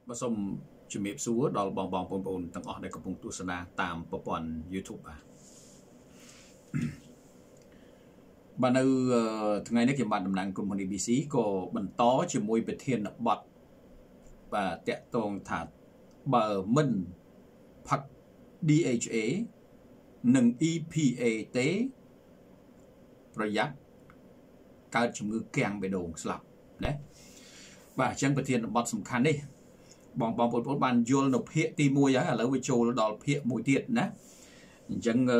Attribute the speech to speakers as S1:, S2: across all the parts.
S1: มาสมจุดมีสู้ดอลบองปนตั้งออกในกระปุกตุสนาตามประปอน YouTube บ้านทั้งไงนักเขียนบ้านตำนานกลุ่มคน ABC ก็บรรท้อจะมวยไปเทียนบัดvà tẹt tông thả bờ minh phật DHA និង EPA ទេប្រយ័ត្នកើតជំងឺកាំងបេះដូងស្លាប់ណាបាទអញ្ចឹងប្រធានបទសំខាន់នេះបងប្អូនបានយល់នៅភាគទី1ហើយឥឡូវវាចូលដល់ភាគមួយទៀតណាអញ្ចឹង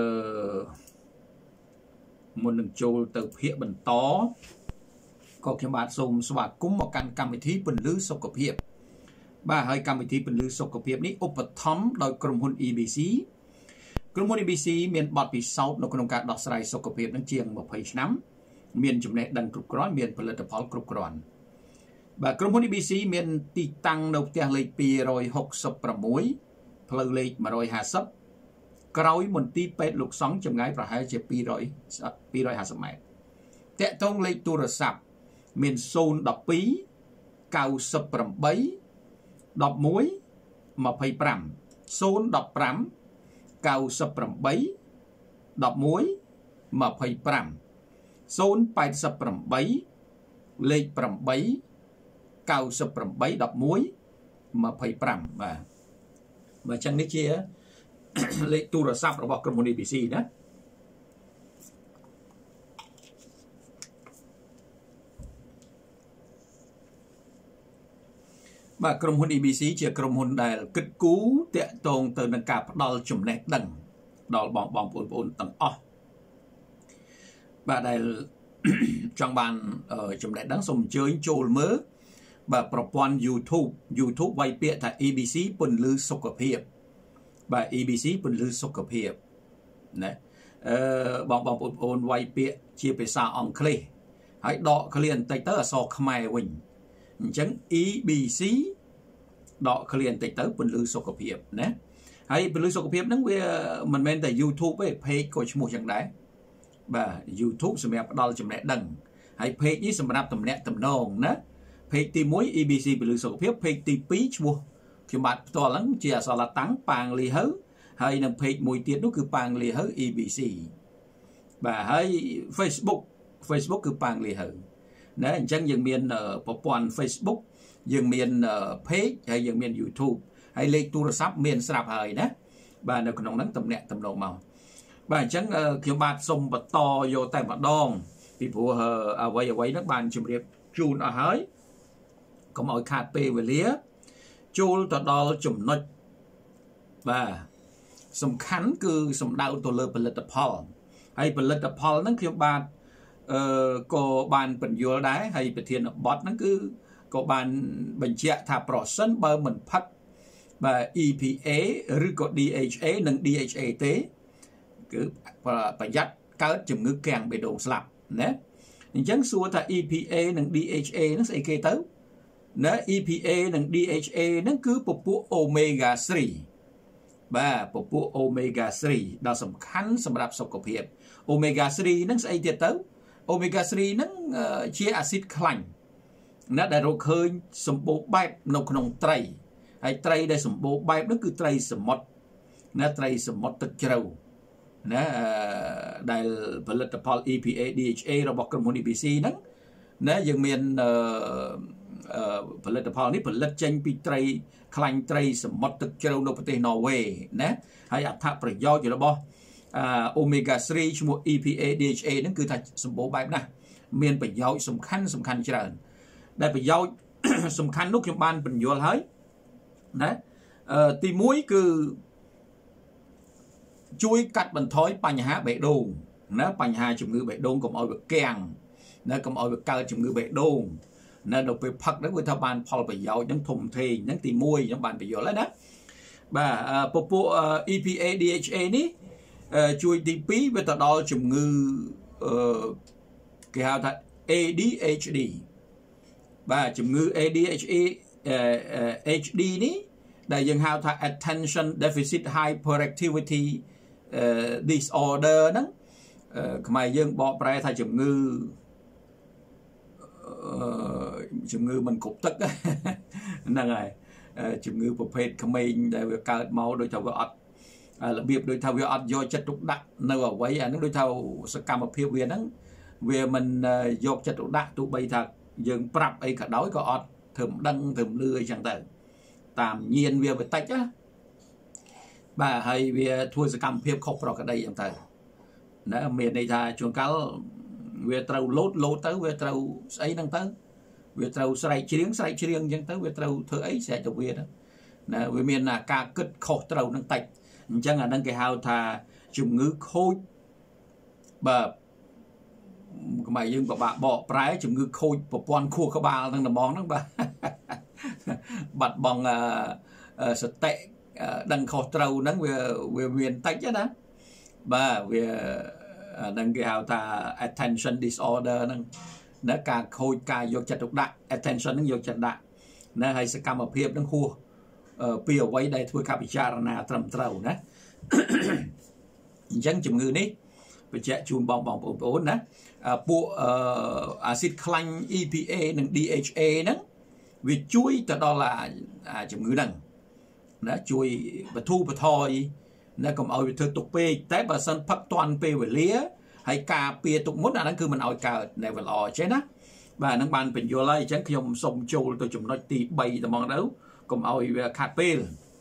S1: មុននឹងចូលទៅភាគបន្តក៏ខ្ញុំបាទសូមស្វាគមន៍មកកាន់កម្មវិធីពន្លឺសុខភាពបាទហើយកម្មវិធីពន្លឺសុខភាពនេះឧបត្ថម្ភដោយក្រុមហ៊ុន EBC ក្រុមហ៊ុន EBC មានបទពិសោធន៍នៅក្នុងការដោះស្រាយសុខភាពនឹងជាង20ឆ្នាំមានចំណេះដឹងគ្រប់គ្រាន់មានផលិតផលគ្រប់គ្រាន់បាទក្រុមហ៊ុន EBC មានទីតាំងនៅផ្ទះលេខ266ផ្លូវលេខ150ក្រោយមន្ទីរពេទ្យលោកសង្ឃចម្ងាយប្រហែលជា250ម៉ែត្រតាក់ទងលេខទូរស័ព្ទមាន012 98 11 25 015 98 11 25 088 លេខ8 98 11 25បាទបើចឹងនេះជាលេខទូរស័ព្ទរបស់ក្រុមហ៊ុន ABC ណាបាទក្រុមហ៊ុន EBC ជាក្រុមហ៊ុនដែលគិតគូរតាក់ទងទៅនឹងការផ្ដល់ចំណេះដឹងដល់បងប្អូនទាំងអស់បាទដែលចង់បានចំណេះដឹងសូមអញ្ជើញចូលមើលបាទប្រព័ន្ធ YouTube វាយពាក្យថា EBC ពន្លឺសុខភាពបាទ EBC ពន្លឺសុខភាពណាបងប្អូនវាយពាក្យជាភាសាអង់គ្លេសហើយដកឃ្លាបន្តិចទៅអក្សរខ្មែរវិញអញ្ចឹង EBC ដកឃ្លាបន្តិចទៅពន្លឺសុខភាពណាហើយពន្លឺសុខភាពហ្នឹងវាមិនមែនតែ YouTube ទេ page ក៏ឈ្មោះចឹងដែរបាទ YouTube សម្រាប់ផ្ដល់ចំណេះដឹងហើយ page នេះសម្រាប់តំណាក់តំណងណា page ទី1 EBC ពន្លឺសុខភាព page ទី2ឈ្មោះខ្ញុំបាទផ្ទាល់ហ្នឹងជាអក្សរឡាតាំងប៉ាងលីហៅហើយនឹង page មួយទៀតនោះគឺប៉ាងលីហៅ EBC បាទហើយ Facebook គឺប៉ាងលីហៅណាអញ្ចឹងយើងមានប្រព័ន្ធ Facebook យើងមាន page ហើយយើងមាន YouTube ហើយលេខទូរស័ព្ទមានស្រាប់ហើយណាបាទនៅក្នុងហ្នឹងតំណាក់តំណងមកបាទអញ្ចឹងខ្ញុំបាទសូមបន្តយកតែម្ដងពីព្រោះអ្វីហ្នឹងបានជម្រាបជូនអស់ហើយកុំឲ្យខាតពេលវេលាចូលទៅដល់ចំណុចបាទសំខាន់គឺសំដៅទៅលើផលិតផលហើយផលិតផលហ្នឹងខ្ញុំបាទក៏បានបញ្យល់ដែរហើយប្រធានបទហ្នឹងគឺក៏បានបញ្ជាក់ថាប្រសិនបើមិនផឹកបាទ EPA ឬក៏ DHA និង DHA ទេគឺប្រយ័ត្នកើតជំងឺកាំងបេះដូងស្លាប់ណាអញ្ចឹងសួរថា EPA និង DHA ហ្នឹងស្អីគេទៅណា EPA និង DHA ហ្នឹងគឺពពួក Omega 3បាទពពួក Omega 3ដ៏សំខាន់សម្រាប់សុខភាព Omega 3ហ្នឹងស្អីទៀតទៅ Omega 3ហ្នឹងជាអាស៊ីតខ្លាញ់ណាដែលរកឃើញសម្បូរបែបនៅក្នុងត្រីហើយត្រីដែលសម្បូរបែបនោះគឺត្រីសមុទ្រណាត្រីសមុទ្រទឹកជ្រៅណាដែលផលិតផល EPA DHA របស់ក្រុមហ៊ុន EBC ហ្នឹងណាយើងមានផលិតផលនេះផលិតចេញពីត្រីខ្លាញ់ត្រីសមុទ្រទឹកជ្រៅនៅប្រទេសន័រវេណាហើយអត្ថប្រយោជន៍របស់Omega 3ឈ្មោះ EPA DHA ហ្នឹងគឺថាសម្បូរបែបណាស់មានប្រយោជន៍សំខាន់ច្រើនដែលប្រយោជន៍សំខាន់នោះខ្ញុំបានបញ្យល់ហើយណាទី1គឺជួយកាត់បន្ថយបញ្ហាបេះដូងណាបញ្ហាជំងឺបេះដូងកុំឲ្យវាកាំងណាកុំឲ្យវាកើតជំងឺបេះដូងណាដល់ពេលផឹកហ្នឹងវាថាបានផលប្រយោជន៍ហ្នឹងធំធេងហ្នឹងទី1ខ្ញុំបានបញ្យល់ហើយណាបាទពពួក EPA DHA នេះជួយទី2វាទៅដល់ជំងឺគេហៅថា ADHD បាទជំងឺ ADHD នេះដែលយើងហៅថា Attention Deficit Hyperactivity Disorder ហ្នឹងខ្មែរយើងបកប្រែថាជំងឺមិនគ្រប់ទឹកហ្នឹងហើយ chủng ngữ bộ phết khám mênh để cao máu đôi thảo vợ là biếp đôi thảo vợ do chất đục đắc nơi ở quấy nó đôi thảo sẽ cầm một phía viên nắng vì mình dọc chất đục đắc tụ bay thật dừng prap ấy cả đói có thầm đăng thầm lươi chẳng tệ tạm nhiên về tách á bà hay về thua sẽ cầm phía khóc rồi cái đây chẳng tệ nó miền này thà chuồng cá về trâu lốt tới về trâu ấy năng tới về trâu sài chiếng chẳng tới về trâu thứ ấy sẽ cho về đó nè về miền là ca cất khóc trâu năng tách chẳng là năng cái hào thà chủng ngữ khôi bà mày nhưng bà bỏ trái chủng ngữ khôi bỏ quan khua các bà đang là món đó bà bật bằng sự tệ đằng khổ trâu nắng về miền tây chứ đó bà về đằng cái hào thà attention disorder nâng nó cả khôi cả vô chặt độc đạn attention nó vô chặt đạn nó hay sẽ cầm ở phía nâng khua phía quay đây thôi các bị cha na trầm trâu nè chẳng chủng ngữ ní bị chạy chun bong ổn nè bộ acid clang EPA nâng DHA nè vì chuối từ đó là chủng ngữ nâng nó chuối và thu và thôi nó còn ở thừa tục pe té bà sân phát toàn pe về lía hay cà pe tục mốt là nó cứ mình ở cà này về lò chứ đó và nó ban bình vô lại chẳng khi ông sông châu tôi chủng nói tì bay từ mong đấu còn ở về cà pe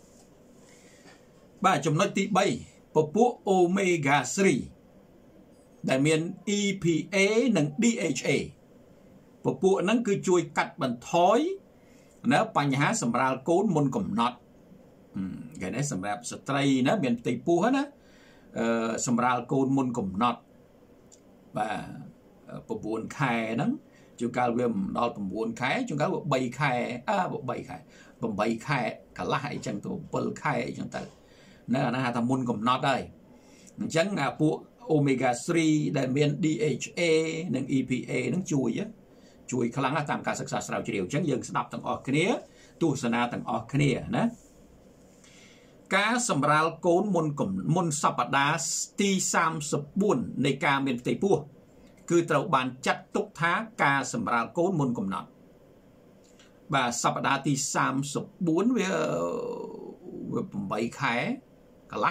S1: bà chủng nói tì bay bộ omega 3 đại miền EPA nâng DHA bộ nó cứ chuối cắt bằng thói nó bánh há sầm ra cốn môn cầm nọt cái này sầm ra stray nó miền tây pu hết á sầm ra côn môn cầm nọt và bộ buồn khai nó chúng ta viêm đo bộ buồn khai chúng ta bộ bay khai bộ bay khai cả lại chẳng tổ bờ khai chẳng tự nó là nó tham môn cầm nọt đây chẳng là bộ omega 3 đại miền DHA nâng EPA nó chui á chui khá lắm là tạm cả sắc sảo sảo chiều chẳng dừng đọc tầng ở kia tu sana tầng ở kia nè cá sầm rau cốn môn sập đá ti sam sập buồnในการmiền tây puaคือត្រូវបានចាត់ទុកថាការសម្រាលកូនមុនកំណត់បាទសប្តាហ៍ទី34វា8ខែកន្លះ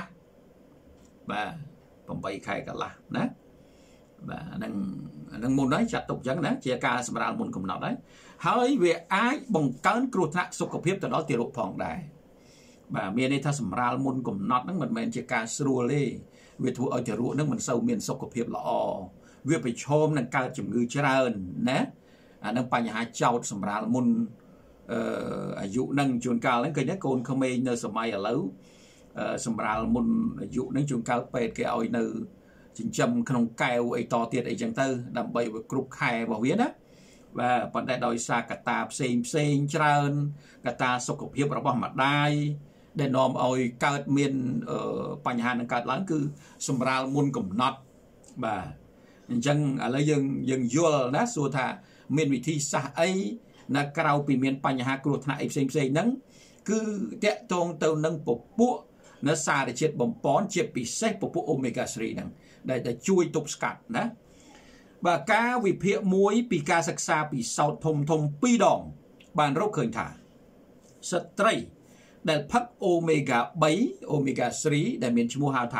S1: បាទ8ខែកន្លះណាបាទនឹងមុនđấyចាត់ទុកអញ្ចឹងណាជាការសម្រាលមុនកំណត់đấyហើយវាអាចបង្កើនគ្រោះថ្នាក់សុខភាពទៅដល់ទារកផងដែរបាទមានន័យថាសម្រាលមុនកំណត់ហ្នឹងមិនមែនជាការស្រួលទេវាធ្វើឲ្យទារកហ្នឹងមិនសូវមានសុខភាពល្អវាប្រឈមនឹងកើតជំងឺច្រើនណាអានឹងបញ្ហាចោតសម្រាលមុនអាយុនឹងជួនកាលហ្នឹងឃើញកូនក្មេងនៅសម័យឥឡូវសម្រាលមុនអាយុហ្នឹងជួនកាលពេទ្យគេឲ្យនៅចិញ្ចឹមក្នុងកែវអីតទៀតអីចឹងទៅដើម្បីវាគ្រប់ខែរបស់វាណាបាទប៉ុន្តែដោយសារកត្តាផ្សេងច្រើនកត្តាសុខភាពរបស់ម្ដាយដែលនាំឲ្យកើតមានបញ្ហានឹងកើតឡើងគឺសម្រាលមុនកំណត់បាទអញ្ចឹងឥឡូវយើងយល់ណាសួរថាមានវិធីសាស្ត្រអីណាក្រៅពីមានបញ្ហាគ្រោះថ្នាក់អីផ្សេងហ្នឹងគឺតាក់ទងទៅនឹងពពួកនៅសារជាតិបំពន់ជាពិសេសពពួក omega 3ហ្នឹងដែលជួយទប់ស្កាត់ណាបាទការវិភាគមួយពីការសិក្សាពិសោធន៍ធំ2ដងបានរកឃើញថាស្ត្រីដែលផឹក omega 3 ដែលមានឈ្មោះហៅថា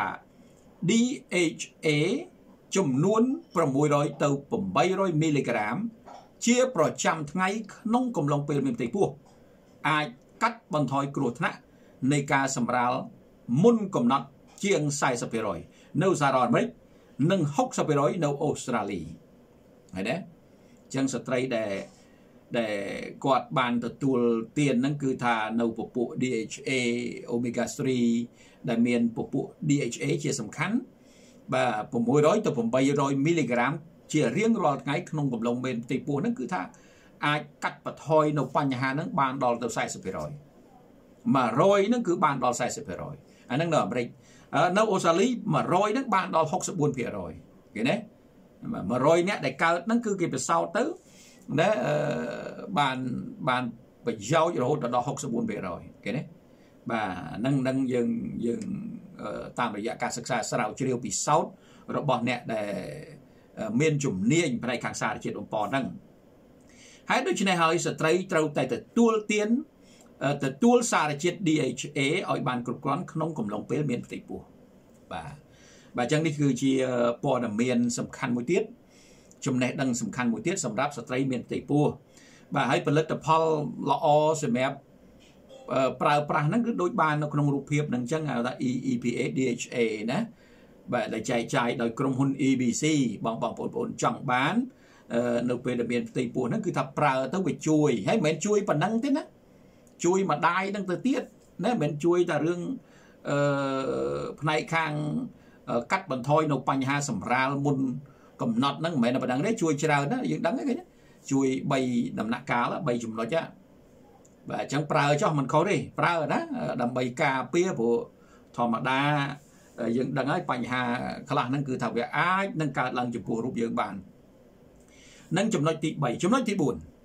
S1: DHA ចំនួន600ទៅ800មីលីក្រាមជាប្រចាំថ្ងៃក្នុងកំឡុងពេលមានផ្ទៃពោះអាចកាត់បន្ថយគ្រោះថ្នាក់នៃការសម្រាលមុនកំណត់ជាង 40% នៅសហរដ្ឋអាមេរិកនិង 60% នៅអូស្ត្រាលីហើយដែរចឹងស្ត្រីដែលគាត់បានទទួលទានហ្នឹងគឺថានៅពពួក DHA omega 3ដែលមានពពួក DHA ជាសំខាន់បាទ600ទៅ800មីលីក្រាមជារៀងរាល់ថ្ងៃក្នុងកំឡុងពេលផ្ទៃពោះហ្នឹងគឺថាអាចកាត់បន្ថយនៅបញ្ហាហ្នឹងបានដល់ទៅ 40% 100ហ្នឹងគឺបានដល់ 40% អាហ្នឹងនៅអាមេរិកនៅអូស្ត្រាលី100ហ្នឹងបានដល់ 64% គេណា100នាក់ដែលកើតហ្នឹងគឺគេពិសោធន៍ទៅណាបានប្រយោជន៍រហូតដល់ 64% គេណាបាទហ្នឹងយើងតាមរយៈការសិក្សាស្រាវជ្រាវពិសោធន៍របស់អ្នកដែលមានជំនាញផ្នែកខាងសារជាតិបំពន់ហ្នឹងហើយដូច្នេះហើយស្ត្រីត្រូវតែទទួលទានទទួលសារជាតិ DHA ឲ្យបានគ្រប់គ្រាន់ក្នុងកំឡុងពេលមានផ្ទៃពោះបាទអញ្ចឹងនេះគឺជាព័ត៌មានសំខាន់មួយទៀតចំណេះដឹងសំខាន់មួយទៀតសម្រាប់ស្ត្រីមានផ្ទៃពោះបាទហើយផលិតផលល្អសម្រាប់ប្រើប្រាស់ហ្នឹងគឺដូចបាននៅក្នុងរូបភាពហ្នឹងអញ្ចឹងហៅថា EPA DHA ណាបាទដែលចែកចាយដោយក្រុមហ៊ុន EBC បងប្អូនចង់បាននៅពេលដែលមានផ្ទៃពោះហ្នឹងគឺថាប្រើទៅវាជួយហើយមិនមែនជួយប៉ុណ្ណឹងទេណាជួយម្ដាយហ្នឹងទៅទៀតណាមិនមែនជួយតែរឿងផ្នែកខាងកាត់បន្ថយនៅបញ្ហាសម្រាលមុនកំណត់ហ្នឹងមិនមែនតែប៉ុណ្ណឹងទេជួយច្រើនណាយើងដឹងទេជួយ3ដំណាក់កាល3ចំណុចបាទអញ្ចឹងប្រើចុះមិនខុសទេប្រើណាដើម្បីការពារព្រោះធម្មតាយើងដឹងហើយបញ្ហាខ្លះហ្នឹងគឺថាវាអាចនឹងកើតឡើងចំពោះរូបយើងបាននឹងចំណុចទី3ចំណុចទី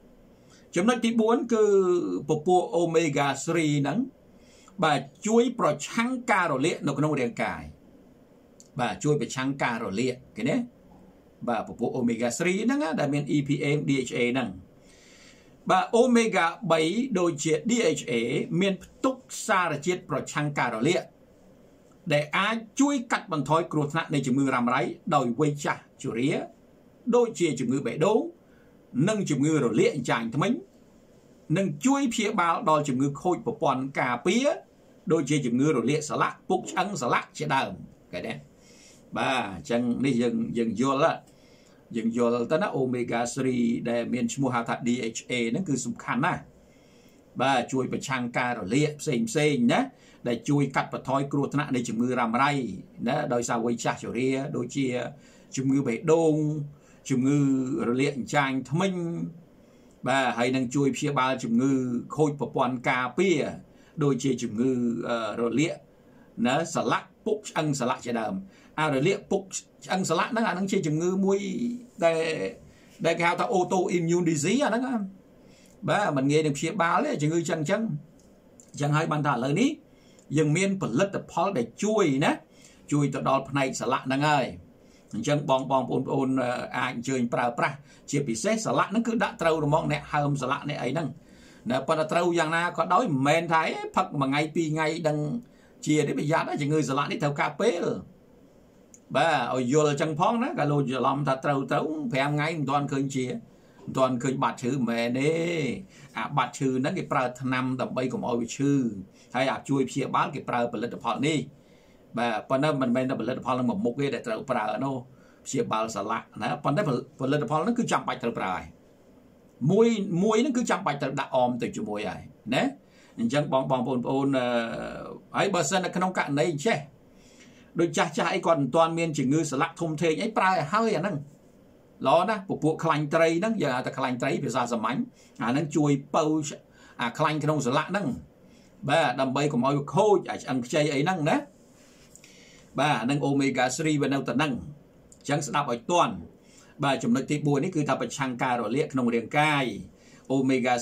S1: 4ចំណុចទី4គឺពពួក omega 3 ហ្នឹងបាទជួយប្រឆាំងការរលាកនៅក្នុងរាងកាយបាទជួយប្រឆាំងការរលាកឃើញទេបាទពពួក omega 3 ហ្នឹងដែលមាន EPA DHA ហ្នឹងបាទ omega 3ដូចជា DHA មានផ្ទុកសារជាតិប្រឆាំងការរលាកដែលអាចជួយកាត់បន្ថយគ្រោះថ្នាក់នៃជំងឺរ៉ាំរ៉ៃដោយវ័យចាស់ជរាដូចជាជំងឺបេះដូងនិងជំងឺរលាកអញ្ចាញធ្មេញនិងជួយព្យាបាលដល់ជំងឺខូចប្រព័ន្ធការពារដូចជាជំងឺរលាកសន្លាក់ពុកឆ្អឹងសន្លាក់ជាដើមឃើញទេបាទអញ្ចឹងនេះយើងយល់ទៅណា omega 3ដែលមានឈ្មោះហៅថា DHA ហ្នឹងគឺសំខាន់ណាស់បាទជួយប្រឆាំងការរលាកផ្សេងណាដែលជួយកាត់បន្ថយគ្រោះថ្នាក់នៃជំងឺរ៉ាំរ៉ៃណាដោយសារវ័យចាស់ជរាដូចជាជំងឺបេះដូងជំងឺរលាកអញ្ចាញធ្មេញបាទហើយនឹងជួយព្យាបាលជំងឺខូចប្រព័ន្ធការពារដូចជាជំងឺរលាកណាសន្លាក់ពុកឆ្អឹងសន្លាក់ជាដើមរលាកពុកឆ្អឹងសន្លាក់ហ្នឹងអាហ្នឹងជាជំងឺមួយដែលគេហៅថា autoimmune disease អាហ្នឹងបាទមិនងាយនឹងព្យាបាលទេជំងឺចឹងអញ្ចឹងហើយបានថាឥឡូវនេះយើងមានផលិតផលដែលជួយណាជួយទៅដល់ផ្នែកសន្លាក់ហ្នឹងហើយអញ្ចឹងបងប្អូនអាចអញ្ជើញប្រើប្រាស់ជាពិសេសសន្លាក់ហ្នឹងគឺដាក់ត្រូវរមងអ្នកហើមសន្លាក់អ្នកអីហ្នឹងណាប៉ុន្តែត្រូវយ៉ាងណាក៏ដោយមិនមែនថាផឹកមួយថ្ងៃពីរថ្ងៃដឹងជាទេប្រយ័ត្នជំងឺសន្លាក់នេះត្រូវការពេលបាទឲ្យយល់អញ្ចឹងផងណាកាលលោកច្រឡំថាត្រូវ5ថ្ងៃមិនទាន់ឃើញជាមិនទាន់ឃើញបាត់ឈឺមិនមែនទេអាបាត់ឈឺហ្នឹងគេប្រើថ្នាំដើម្បីកុំឲ្យវាឈឺហើយអាចជួយព្យាបាលគេប្រើផលិតផលនេះបាទប៉ុន្តែមិនមែនតែផលិតផលនឹងមួយមុខទេដែលត្រូវប្រើនោះព្យាបាលសន្លាក់ណាប៉ុន្តែផលិតផលហ្នឹងគឺចាំបាច់ត្រូវប្រើហើយមួយហ្នឹងគឺចាំបាច់ត្រូវដាក់អមទៅជាមួយហើយណាអញ្ចឹងបងប្អូនហើយបើសិននៅក្នុងករណីអញ្ចេះដូចចាស់អីគាត់មិនទាន់មានជំងឺសន្លាក់ធំធេងអីប្រើឲ្យហើយអាហ្នឹងល្អណាស់ពពួកខ្លាញ់ត្រីហ្នឹងយើងហៅថាខ្លាញ់ត្រីភាសាសាមញ្ញអាហ្នឹងជួយបើអាខ្លាញ់ក្នុងសន្លាក់ហ្នឹងបាទដើម្បីកុំឲ្យវាខូចអាឆ្អឹងខ្ចីអីហ្នឹងណាបាទអានឹង omega 3វានៅតែហ្នឹងអញ្ចឹងស្ដាប់ឲ្យទាន់បាទចំណុចទី4នេះគឺថាប្រឆាំងការរលាកក្នុងរាងកាយ omega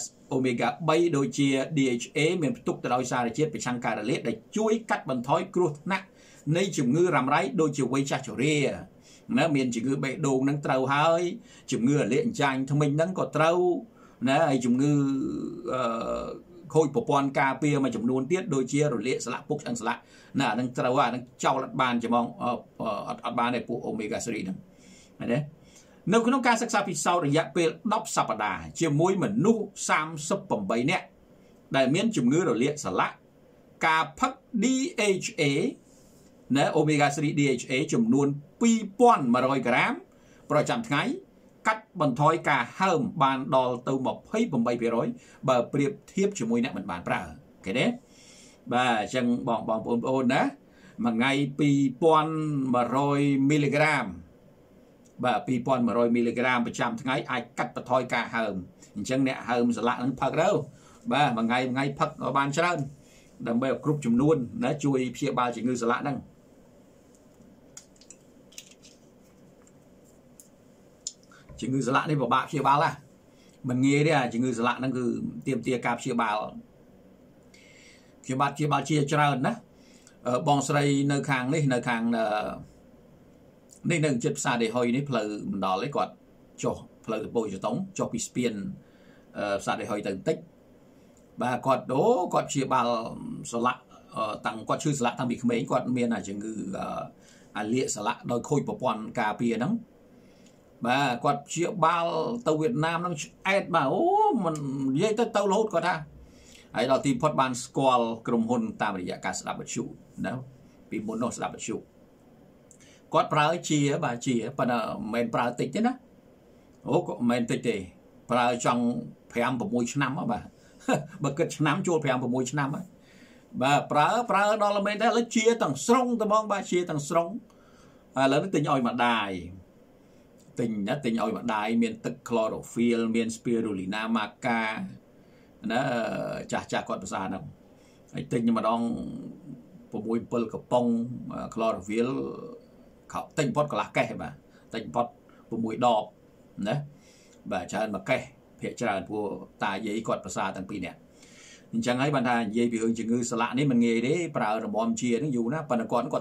S1: 3ដូចជា DHA មានផ្ទុកទៅដោយសារជាតិប្រឆាំងការរលាកដែលជួយកាត់បន្ថយគ្រោះថ្នាក់នៃជំងឺរ៉ាំរ៉ៃដូចជាវ័យចាស់ជរាណាមានជំងឺបេះដូងហ្នឹងត្រូវហើយជំងឺរលាកអញ្ចាញធ្មេញហ្នឹងក៏ត្រូវណាហើយជំងឺខូចប្រព័ន្ធការពារមួយចំនួនទៀតដូចជារលាកសន្លាក់ពុកឆ្អឹងសន្លាក់ណាអាហ្នឹងត្រូវអាហ្នឹងចោលអត់បានច្បងអត់បានទេពួក omega 3ហ្នឹងឃើញទេនៅក្នុងការសិក្សាពិសោធន៍រយៈពេល10សប្តាហ៍ជាមួយមនុស្ស38នាក់ដែលមានជំងឺរលាកសន្លាក់ការផឹក DHA ណា omega 3 DHA ចំនួន2100ក្រាមប្រចាំថ្ងៃកាត់បន្ថយការហើមបានដល់ទៅ 28% បើប្រៀបធៀបជាមួយអ្នកមិនបានប្រើឃើញទេបាទអញ្ចឹងបងប្អូនណាមួយថ្ងៃ2100មីលីក្រាមបាទ2100មីលីក្រាមប្រចាំថ្ងៃអាចកាត់បន្ថយការហើមអញ្ចឹងអ្នកហើមសន្លាក់នឹងផឹកទៅបាទមួយថ្ងៃផឹកបានច្រើនដើម្បីឲ្យគ្រប់ចំនួនណាជួយព្យាបាលជំងឺសន្លាក់ហ្នឹងជំងឺសន្លាក់នេះពិបាកព្យាបាលណាមិនងាយទេជំងឺសន្លាក់ហ្នឹងគឺទាមទារការព្យាបាលជាច្រើនណាបងស្រីនៅខាងនេះនៅខាងនេះនៅចិត្តផ្សារដេហុយនេះផ្លូវមិនដល់ទេគាត់ចុះផ្លូវទៅបូជតុងចុះពីស្ពានផ្សារដេហុយទៅបន្តិច bà quạt chia bao sờ lạ tăng quạt chư sờ lạ tăng bị mấy quạt miền là chừng ngư lịa sờ lạ đôi khôi bộ quan cà pia nắng bà quạt chia bao tàu Việt Nam nó ẹt bà mình dây tới tàu lốt quạt ha ấy là tìm phát ban squall krum hôn tam rịa cả sập bạch trụ đó bị muốn nó sập bạch trụ quạt prao chia bà chia bà là men prao tịch thế đó men tịch thì prao trong phèm của môi năm á bà bà kết năm chua phèm của môi năm á bà prao đó là men thế lấy chia tầng sông tầng bong ba chia tầng sông lớn tình oi mà đài tình oi mà đài miền tực chlorophyll miền spirulina maca nó chả còn sao đâu tình nhưng mà đang bộ môi pol cặp bông chlorophyll khảo tình pot là cây mà tình pot bộ môi đỏ đấy bà cha mà cây hiện ra của tài giấy còn sao thằng pi nè chẳng ấy bạn thà giấy bị hưởng chừng ngư sạ này mình nghe đấy bà bom chia nó dù nó bạn còn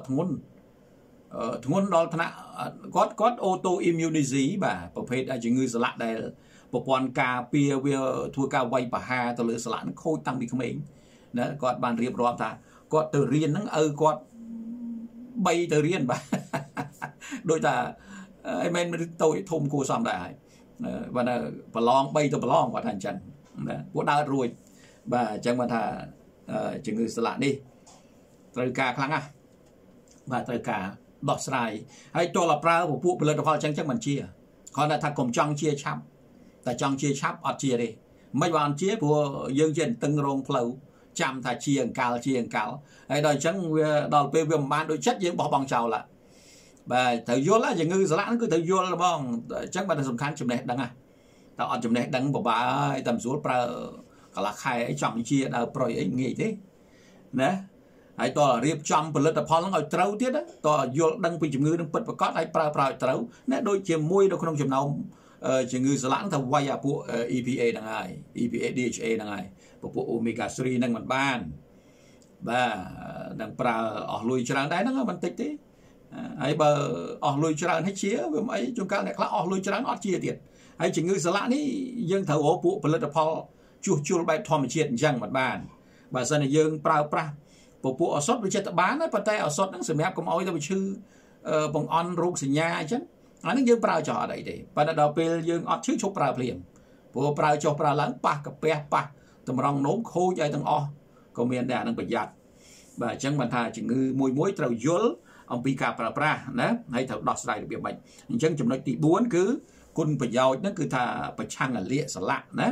S1: thốn đó thằng có auto immunity bàประเภทchừng ngư sạ đây bộ quan cà pia thua cà quay bà hà từ lửa sạ nó khôi tăng bị không ấy đó còn bạn riêng rồi ta có từ riêng nó có bay từ riêng bà đôi ta em tôi thùng cô xóm đại và là bà long bay từ bà long và thành chân của đa rồi và chẳng mà thà chừng người sạ đi từ cả kháng à và từ cả đọt sài hay cho là prao của phụ bờ đào chẳng mình chia còn là thà cùng trong chia chắpแต่trong chia chắp ở chia đi mấy bạn chia của dương trên từng rong phẩu chạm thà chia cào hay đòi chẳng đòi về viêm ban đôi chất dương bỏ bằng chào là và thời vô là chừng ngư sạ nó cứ thời vô là bong chắc bạn sủng khăn chùm này đắng à tao ăn chùm này đắng bỏ bà tầm số prao cả là khai trong chia đào proi ấy nghỉ thế nè hay to là riệp trong bờ lật phò nó ngồi trâu tiết đó to vô đăng bị chừng ngư đăng bật và cót hay prao trâu nè đôi chìm môi đâu không chìm nào chừng ngư sạ nó thằng quay à bộ EPA đằng này EPA DHA đằng này bộ omega 3 đằng mặt ban và đằng prao ở lùi cho đằng đấy nó vẫn tích thế ấy bờ ở lùi cho đằng hết chia với mấy chúng ta này là ở lùi cho đằng ở chia tiền hay chừng ngư sạ này dân thầu ổ bộ bờ lật phò chua bài thòm chuyện chẳng mặt bàn và giờ này dương prao bộ ở sót với chết bán ấy, tay ở sót nó sẽ mép cũng oi tao chư bằng on rục sinh nhà chứ anh nó dương prao cho đấy để và đầuពេលdương ở chữ chụp prao liền bộ prao cho prao lớn pa cà pe pa tụm rong nốm khô chạy tầng o còn miền đà đang bị giặt và chẳng bàn thà chỉ ngư môi trầu dối ông pi cà pra nè hay thầu đọt sai được việc bệnh chẳng chừng nói tỷ 4 cứ quân phải giàu nó cứ thà phải chăng là lịa sả lạ nè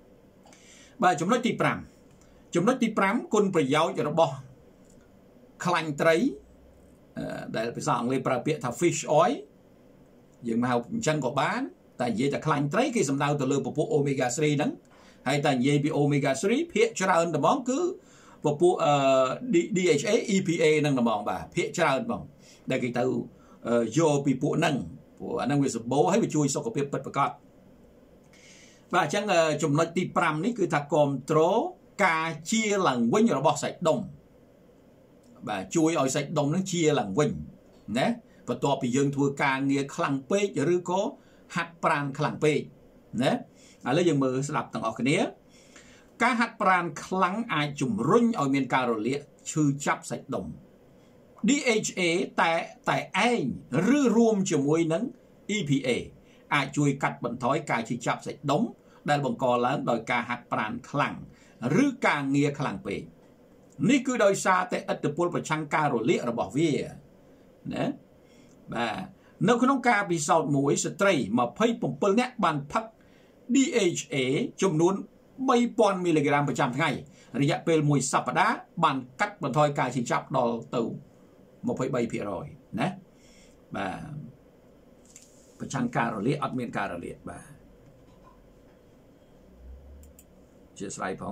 S1: và chúng nói tí pram quân phải giàu cho nó bỏ khanh trấy để phải sang lên pra bịa thà fish oil nhưng mà chân có bán tại vì là khanh trấy cái sầm đau từ lừa bộ omega 3 nắng hay tại vì bị omega 3 phía cho ra ơn là món cứ bộ DHA EPA năng là món bà phía cho ra ơn món để cái tàu vô bị bộ năng của năng việc bố hay bị chui sau cái bật bật và chẳng chúng nói tí pram ní cứ thà control ca chia lần quỳnh rồi bỏ sạch đồng và chui ở sạch đồng nó chia lần quỳnh nè và to bị dân thua ca nghe khăng pê rồi có hạt pran khăng pê nè lấy dân mơ sập tầng ở cái nế cá hạt pran khăng ai chủng rung ở miền cà rồi liệt chư chắp sạch đồng DHA tại anh rư rùm cho môi nắng EPA ai chui cắt bận thói ca chư chắp sạch đống đại bằng cò lớn đòi ca hạt pran khăng rư ca nghe khăng pê ní cứ đòi xa tại ất pol và chăng ca rồi liệt rồi bỏ về nè và nếu không ca bị sọt mũi stray mà phây bồng pol nét bàn phắc DHA chùm nún 3,000 mg per trăm ngàyระยะពេលមួយសប្តាហ៍បានកាត់បន្ថយការឈឺចាប់ដល់ទៅ 23% ណាបាទប្រឆាំងការរលាកអត់មានការរលាកបាទជាស្រ័យផង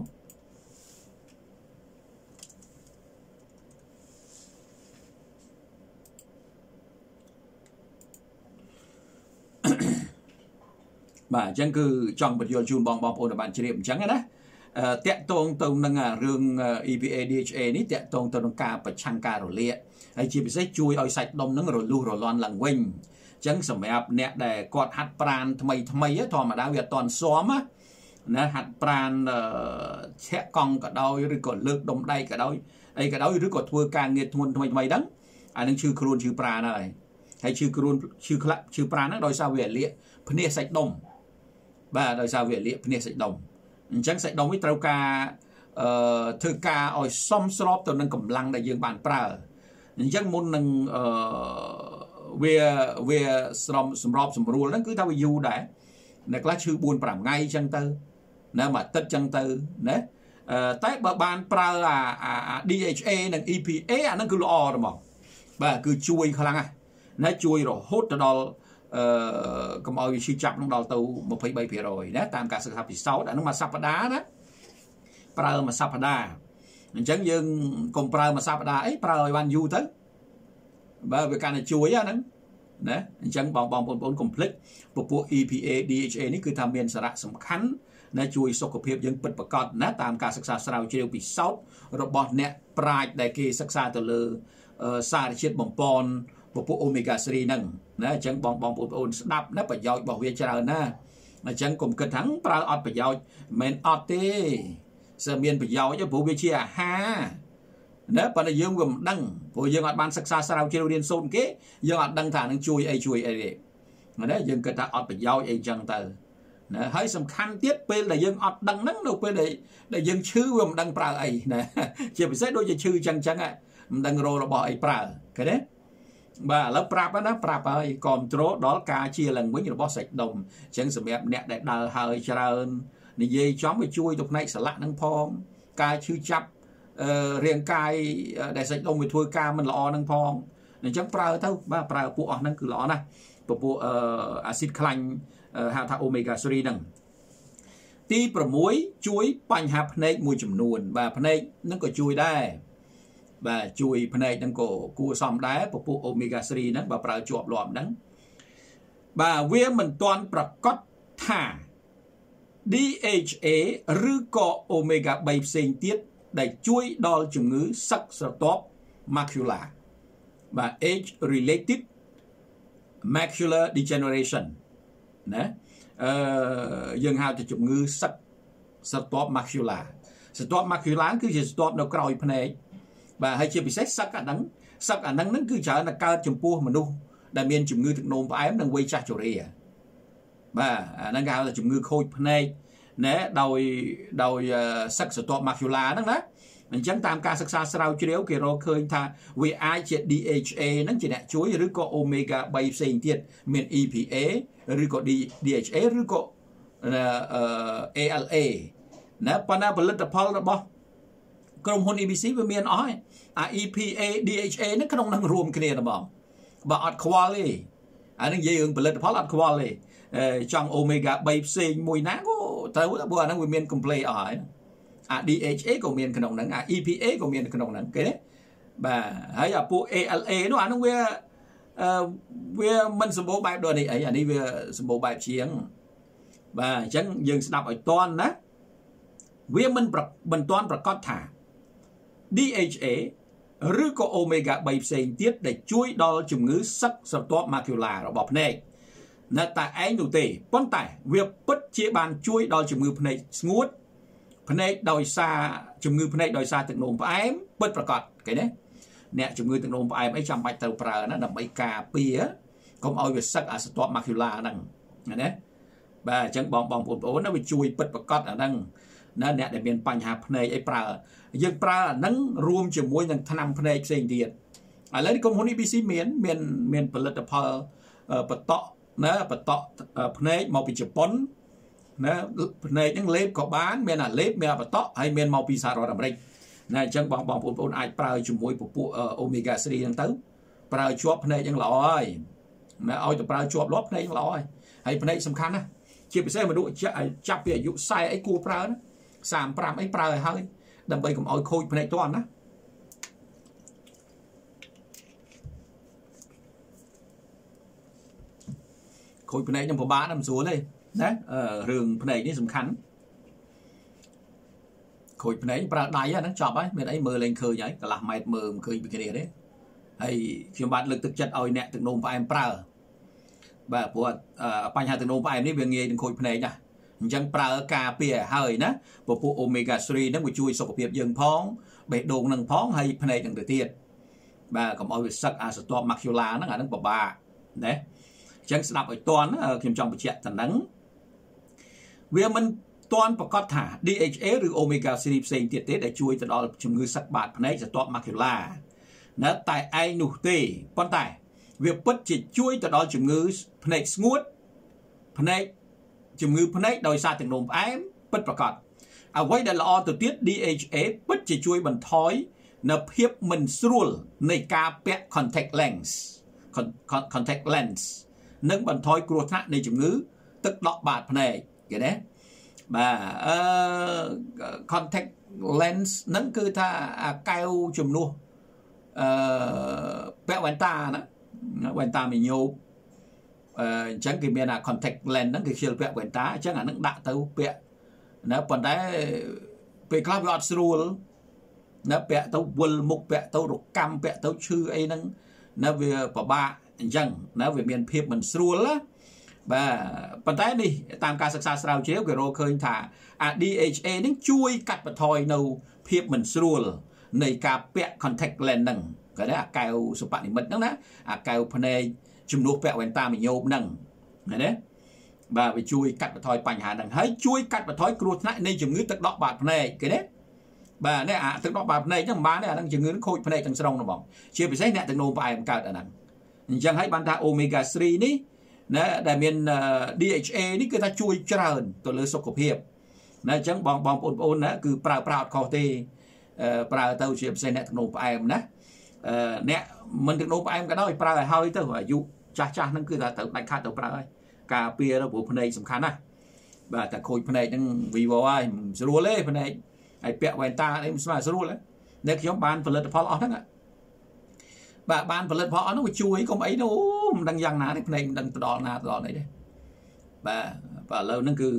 S1: បាទអញ្ចឹងគឺចង់បញ្យល់ជូនបងប្អូនឲ្យបានជ្រាបអញ្ចឹងណាតាក់ទងទៅនឹងរឿង EPA DHA នេះតាក់ទងទៅនឹងការប្រឆាំងការរលាកហើយជាពិសេសជួយឲ្យសាច់ដុំនឹងរលុះរលាន់ឡើងវិញអញ្ចឹងសម្រាប់អ្នកដែលគាត់ហាត់ប្រាណថ្មីធម្មតាវាអត់ទាន់ស៊ាំ nè hạt pran sẽ con cả đôi rồi còn lược đồng đây cả đôi ấy cả đôi rồi còn thua càng nghiệt thuần thay mày đắng anh đang chư kron chư pran này hay chư kron chư pran nó đôi sao về liệt phê sạch đồng và đôi sao về liệt phê sạch đồng chẳng sạch đồng với trâu ca thư ca ở xóm slop từ nâng cầm lăng đại dương bản pra chẳng muốn nâng về sầm rùa nó cứ tao bị du đấy nè lá chư buồn bảm ngay chân tư nè mà tất chân tư nè tái bờ ban pra DHA nè EPA nó cứ lo rồi mà và cứ chui khả năng nó chui rồi hốt cho đó cầm ơi suy chập nó đào tàu 1,7 rồi nè tam cả sự hợp thì 6 đã nó mà sắp đá đó pra mà sắp đá chẳng dừng cùng pra mà sắp đá ấy pra ban du tới và về cái này chuối á nó nè chẳng bong bong complete bộ EPA DHA នេះគឺថាមានសារៈសំខាន់ណាជួយសុខភាពយើងពិតប្រាកដណាតាមការសិក្សាស្រាវជ្រាវពិសោធន៍របស់អ្នកប្រាជ្ញដែលគេសិក្សាទៅលើសារជាតិបំពន់ពពួក omega 3 ហ្នឹងណាអញ្ចឹងបងប្អូនស្ដាប់ណាប្រយោជន៍របស់វាច្រើនណាអញ្ចឹងកុំគិតថាប្រើអត់ប្រយោជន៍មិនអត់ទេសើមានប្រយោជន៍ព្រោះវាជាអាហារណាប៉ុន្តែយើងវាមិនដឹងព្រោះយើងអត់បានសិក្សាស្រាវជ្រាវរៀនសូត្រគេយើងអត់ដឹងថានឹងជួយអីទេណាយើងគិតថាអត់ប្រយោជន៍អីចឹងទៅណាហើយសំខាន់ទៀតពេលដែលយើងអត់ដឹងហ្នឹងនៅពេលដែលយើងឈឺវាមិនដឹងប្រើអីណាជាពិសេសដូចជាឈឺចឹងមិនដឹងរោរបស់អីប្រើឃើញទេបាទឥឡូវប្រាប់ហើយគ្រប់គ្រងដល់ការជាឡើងវិញរបស់សាច់ដុំអញ្ចឹងសម្រាប់អ្នកដែលដើរហើយច្រើននិយាយចំវាជួយទៅផ្នែកសន្លាក់ហ្នឹងផងការឈឺចាប់រាងកាយដែលសាច់ដុំវាធ្វើការមិនល្អហ្នឹងផងអញ្ចឹងប្រើទៅបាទប្រើពួកអស់ហ្នឹងគឺល្អណាស់ពួកអាស៊ីតខ្លាញ់ហៅថា omega 3 ហ្នឹងទី6ជួយបញ្ហាភ្នែកមួយចំនួនបាទភ្នែកហ្នឹងក៏ជួយដែរបាទជួយភ្នែកហ្នឹងក៏គួរសមដែរពួក omega 3 ហ្នឹងបើប្រើជាប់លាប់ហ្នឹងបាទវាមិនទាន់ប្រកាសថា DHA ឬក៏ omega 3 ផ្សេងទៀតដែលជួយដល់ជំងឺសឹកស្រទាប់ macular បាទ age related macular degeneration ណាយើងហៅថាជំងឺសឹកស្រទាប់ macular ស្រទាប់ macular គឺជាស្រទាប់នៅក្រោយភ្នែកបាទហើយជាពិសេសសឹកអាហ្នឹងគឺច្រើនតែកើតចំពោះមនុស្សដែលមានជំងឺទឹកនោមផ្អែមនិងវ័យចាស់ជរាបាទអាហ្នឹងគេហៅថាជំងឺខូចភ្នែកណែដោយសឹកស្រទាប់ macular ហ្នឹងណាអញ្ចឹងតាមការសិក្សាស្រាវជ្រាវគេរកឃើញថាវាអាចជា DHA ហ្នឹងជាអ្នកជួយឬក៏ omega 3 ផ្សេងទៀតមាន EPA ឬក៏ DHA ឬក៏ ALA ណាប៉ុន្តែផលិតផលរបស់ក្រុមហ៊ុន ABC វាមានអស់ហើយអា EPA DHA ហ្នឹងក្នុងនឹងរួមគ្នាតែបងបើអត់ខ្វល់ទេអានឹងនិយាយរឿងផលិតផលអត់ខ្វល់ទេចង់ omega 3 ផ្សេងមួយណាក៏ត្រូវព្រោះអាហ្នឹងវាមាន complete អស់ហើយអា DHA ក៏មានក្នុងហ្នឹងអា EPA ក៏មានក្នុងហ្នឹងគេទេបាទហើយអាពួក ALA នោះអានោះវាមិនសម្បូរបែបដូចនេះអីអានេះវាសម្បូរបែបជាងបាទអញ្ចឹងយើងស្ដាប់ឲ្យតន់ណាវាមិនទាន់ប្រកាសថា DHA ឬក៏ omega 3 ផ្សេងទៀតដែលជួយដល់ជំងឺសឹកស្រទាប់ macular របស់ភ្នែកនៅតែឯងនោះទេប៉ុន្តែវាពិតជាបានជួយដល់ជំងឺភ្នែកស្ងួតភ្នែកដោយសារជំងឺភ្នែកដោយសារទឹកនោមផ្អែមពិតប្រាកដគេណាអ្នកជំងឺទឹកនោមផ្អែមអីចាំបាច់ត្រូវប្រើណាដើម្បីការពារកុំឲ្យវាសឹកអាស្រទាប់ macular ហ្នឹងណាបាទអញ្ចឹងបងប្អូនណាវាជួយពិតប្រាកដអាហ្នឹងណាអ្នកដែលមានបញ្ហាភ្នែកអីប្រើយើងប្រើអាហ្នឹងរួមជាមួយនឹងថ្នាំភ្នែកផ្សេងទៀតឥឡូវក្រុមហ៊ុន ABC មានផលិតផលបន្តក់ណាបន្តក់ភ្នែកមកពីជប៉ុនណាភ្នែកហ្នឹងលេបក៏បានមានអាលេបមានអាបន្តក់ហើយមានមកពីសហរដ្ឋអាមេរិកណាអញ្ចឹងបងប្អូនអាចប្រើជាមួយពពួក omega 3 ហ្នឹងទៅប្រើជាប់ភ្នែកហ្នឹងល្អហើយណាឲ្យទៅប្រើជាប់លាប់ភ្នែកហ្នឹងល្អហើយភ្នែកសំខាន់ណាជាពិសេសមនុស្សចាប់ពីអាយុ40អីគួរប្រើណា35អីប្រើឲ្យហើយដើម្បីកុំឲ្យខូចភ្នែកទាន់ណាខូចភ្នែកនឹងពិបាកណាស់មិនស្រួលទេណារឿងភ្នែកនេះសំខាន់ខូចភ្នែកប្រើដៃហ្នឹងចប់ហើយមានអីមើលលេងឃើញហើយកន្លះម៉ែត្រមើលមិនឃើញពីគ្នាទេហើយខ្ញុំបាទលើកទឹកចិត្តឲ្យអ្នកទឹកនោមផ្អែមប្រើបាទព្រោះបញ្ហាទឹកនោមផ្អែមនេះវាងាយនឹងខូចភ្នែកណាអ chẳngប្រើការពារហើយណាពពួក omega 3 ហ្នឹងវាជួយសុខភាពយើងផងបេះដូងនឹងផងហើយភ្នែកនឹងទៅទៀតបាទកុំឲ្យវាសឹកអាស្រទាប់ macula ហ្នឹងអាហ្នឹងពិបាកណាអញ្ចឹងស្ដាប់ឲ្យតន់ខ្ញុំចង់បញ្ជាក់តែហ្នឹងវាមិនទាន់ប្រកាសថា DHA ឬ omega 3 ផ្សេងទៀតទេដែលជួយទៅដល់ជំងឺសឹកបាតភ្នែកស្រទាប់ macula ណាតែឯងនោះទេប៉ុន្តែវាពិតជាជួយទៅដល់ជំងឺភ្នែកស្ងួតភ្នែកជំងឺភ្នែកដោយសារទឹកនោមផ្អែមពិតប្រាកដអ្វីដែលល្អទៅទៀត DHA ពិតជាជួយបន្ថយនៅភាពមិនស្រួលនៃការពាក់ contact lens និងបន្ថយគ្រោះថ្នាក់នៃជំងឺទឹកដក់បាតភ្នែកគេណាបាទcontact lens ហ្នឹងគឺថាអាកែវជំនួសពាក់វ៉ែនតាណាវ៉ែនតាមីញោបអញ្ចឹងគេមានអា contact lens ហ្នឹងគេខ្ជិលពាក់វ៉ែនតាអញ្ចឹងអាហ្នឹងដាក់ទៅពាក់ណាប៉ុន្តែពេលខ្លះវាអត់ស្រួលណាពាក់ទៅវិលមុខពាក់ទៅរកាំពាក់ទៅឈឺអីហ្នឹងណាវាពិបាកអញ្ចឹងណាវាមានភាពមិនស្រួលណាបាទប៉ុន្តែនេះតាមការសិក្សាស្រាវជ្រាវគេរកឃើញថាអា DHA នេះជួយកាត់បន្ថយនៅភាពមិនស្រួលនៃការពាក់ contact lens ហ្នឹងគេថាអាកែវសុបនិមិត្តហ្នឹងណាអាកែវភ្នែកជំនួសពាក់វ៉ែនតាមីញោបហ្នឹងឃើញទេបាទវាជួយកាត់បន្ថយបញ្ហាហ្នឹងហើយជួយកាត់បន្ថយគ្រោះថ្នាក់នៃជំងឺទឹកដក់បាតភ្នែកគេទេបាទនេះអាទឹកដក់បាតភ្នែកហ្នឹងមិនបានទេអាហ្នឹងជំងឺខូចភ្នែកទាំងស្រុងហ្នឹងបងជាពិសេសអ្នកទឹកនោមផ្អែមកើតអាហ្នឹងអញ្ចឹងហើយបានថា omega 3 នេះណាដែលមាន DHA នេះគឺថាជួយច្រើនទៅលើសុខភាពណាអញ្ចឹងបងប្អូនណាគឺប្រើអត់ខុសទេប្រើទៅជាពិសេសអ្នកទឹកនោមផ្អែមណាអ្នកមិនទឹកនោមផ្អែមក៏ដោយប្រើឲ្យហើយទៅអាយុចាស់ហ្នឹងគឺថាទៅដាច់ខាតទៅប្រើហើយការពារទៅព្រោះភ្នែកសំខាន់ណាស់បាទតែខូចភ្នែកហ្នឹង vivo ហើយមិនស្រួលទេភ្នែកហើយពាក់វ៉ែនតាអីមិនស្មើស្រួលទេអ្នកខ្ញុំបានផលិតផលអស់ហ្នឹងបាទបានផលិតផលអស់ហ្នឹងវាជួយកុំអីនោះមិនដឹងយ៉ាងណាទេភ្នែកមិនដឹងទៅដល់ណាទៅដល់អីទេបាទឥឡូវហ្នឹងគឺ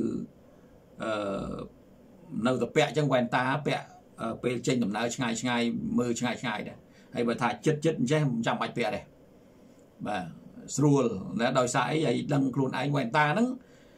S1: នៅតែពាក់អញ្ចឹងវ៉ែនតាពាក់ពេលចេញដំណើរឆ្ងាយមើលឆ្ងាយដែរហើយបើថាចិត្តអញ្ចេះមិនចាំបាច់ពាក់ទេបាទស្រួលណាដោយសារអីឲ្យដឹងខ្លួនឯងវ៉ែនតាហ្នឹង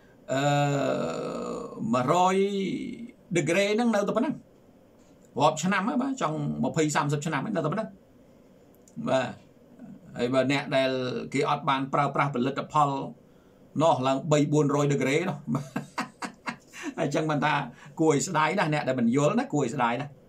S1: 100 degree ហ្នឹងនៅតែប៉ុណ្ណឹងរាប់ឆ្នាំហ្នឹងបាទចង់20-30 ឆ្នាំហ្នឹងនៅតែប៉ុណ្ណឹងបាទហើយបើអ្នកដែលគេអត់បានប្រើប្រាស់ផលិតផលនោះឡើង 300-400 degree នោះអញ្ចឹងមិនថាគួរឲ្យស្ដាយណាស់អ្នកដែលមិនយល់ណាគួរឲ្យស្ដាយណាស់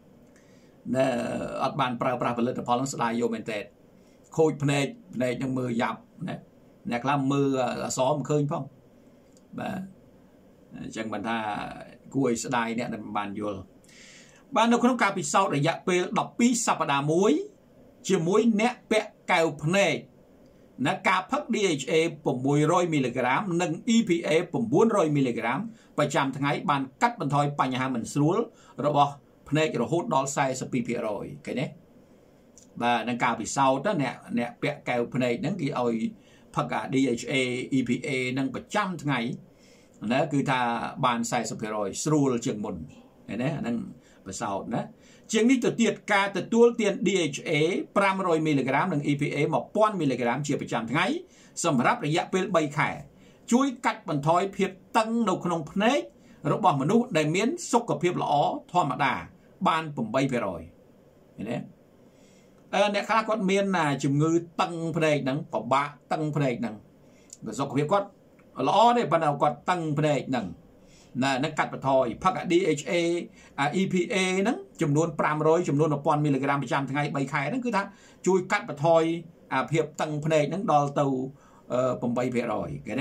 S1: អត់បានប្រើប្រាស់ផលិតផលហ្នឹងស្ដាយយកមែនតើខូចភ្នែកនឹងមើលយ៉ាប់ណាអ្នកខ្លះមើលអសមិនឃើញផងបាទអញ្ចឹងមិនថាគួរឲ្យស្ដាយអ្នកដែលមិនបានយល់បាននៅក្នុងការពិសោធន៍រយៈពេល12សប្តាហ៍មួយជាមួយអ្នកពាក់កែវភ្នែកណាការផឹក DHA 600 មីលីក្រាមនិង EPA 900 មីលីក្រាមប្រចាំថ្ងៃបានកាត់បន្ថយបញ្ហាមិនស្រួលរបស់ភ្នែករហូតដល់ 42% ឃើញទេបាទនឹងការពិសោធន៍អ្នកពាក់កែវភ្នែកហ្នឹងគេឲ្យផឹក DHA EPA នឹងប្រចាំថ្ងៃណាគឺថាបាន 40% ស្រួលជាងមុនឃើញទេអាហ្នឹងពិសោធន៍ណាជាងនេះទៅទៀតការទទួលទាន DHA 500 មីលីក្រាមនិង EPA 1000 មីលីក្រាមជាប្រចាំថ្ងៃសម្រាប់រយៈពេល3ខែជួយកាត់បន្ថយភាពតឹងនៅក្នុងភ្នែករបស់មនុស្សដែលមានសុខភាពល្អធម្មតាបាន 8% ឃើញទេអ្នកខ្លះគាត់មានជំងឺតឹងភ្នែកហ្នឹងពិបាកតឹងភ្នែកហ្នឹងសុខភាពគាត់ល្អទេប៉ុន្តែគាត់តឹងភ្នែកហ្នឹងនឹងកាត់បន្ថយផឹក DHA EPA ហ្នឹងចំនួន500ចំនួន 1000 មីលីក្រាមប្រចាំថ្ងៃ3ខែហ្នឹងគឺថាជួយកាត់បន្ថយភាពតឹងភ្នែកហ្នឹងដល់ទៅ 8% ឃើញទេ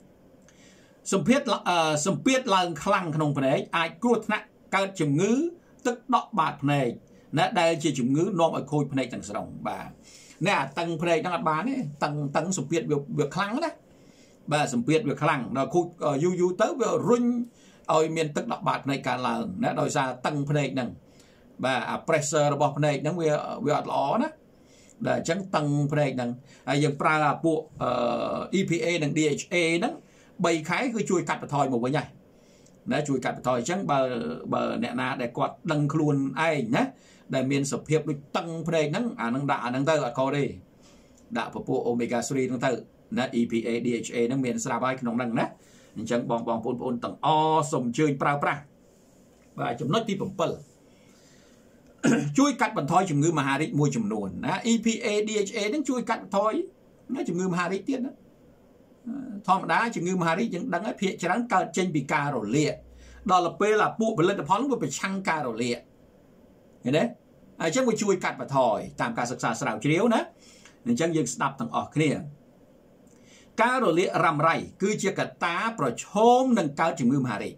S1: សម្ពាធឡើងខ្លាំងក្នុងភ្នែកអាចគ្រោះថ្នាក់កើតជំងឺទឹកដក់បាតភ្នែកណាដែលជាជំងឺនាំឲ្យខូចភ្នែកទាំងស្រុងបាទអ្នកតឹងភ្នែកហ្នឹងអត់បានទេតឹងសម្ពាធវាខ្លាំងណាបាទសម្ពាធវាខ្លាំងដល់ខូចយូរទៅវារុញឲ្យមានទឹកដក់បាតភ្នែកកើនឡើងណាដោយសារតឹងភ្នែកហ្នឹងបាទអា pressure របស់ភ្នែកហ្នឹងវាអត់ល្អណាដែលអញ្ចឹងតឹងភ្នែកហ្នឹងហើយយើងប្រើពួក EPA និង DHA ហ្នឹង3ខែគឺជួយកាត់បន្ថយមកវិញហើយណាជួយកាត់បន្ថយអញ្ចឹងបើអ្នកណាដែលគាត់ដឹងខ្លួនឯងណាដែលមានសភាពដូចតឹងភ្នែកហ្នឹងអាហ្នឹងដាក់អាហ្នឹងទៅអត់ខុសទេដាក់ពពួក omega 3ហ្នឹងទៅណា EPA DHA ហ្នឹងមានស្រាប់ហើយក្នុងហ្នឹងណាអ chẳng bong ôn tầng o sông chơi prao pra và chấm nói tí bẩm chui cắt bẩn thoi chủng ngư mà hà rít môi chủng nồn EPA DHA đến chui cắt thoi nó chủng ngư mà hà rít tiết đó thom đá chủng ngư mà hà rít chẳng đăng ấy phía chẳng cao trên bị cà rồi liệt đó là p là bộ lên phó nó bị chăng cà rồi liệt nghe đấy chắc mới chui cắt bẩn thoi tạm cả sạc sào chiếu nữa nên chẳng dừng đập thằng ở kia cà rồi liệt rầm rày cứ chia cả tá rồi chôm nâng cao chủng ngư mà hà rít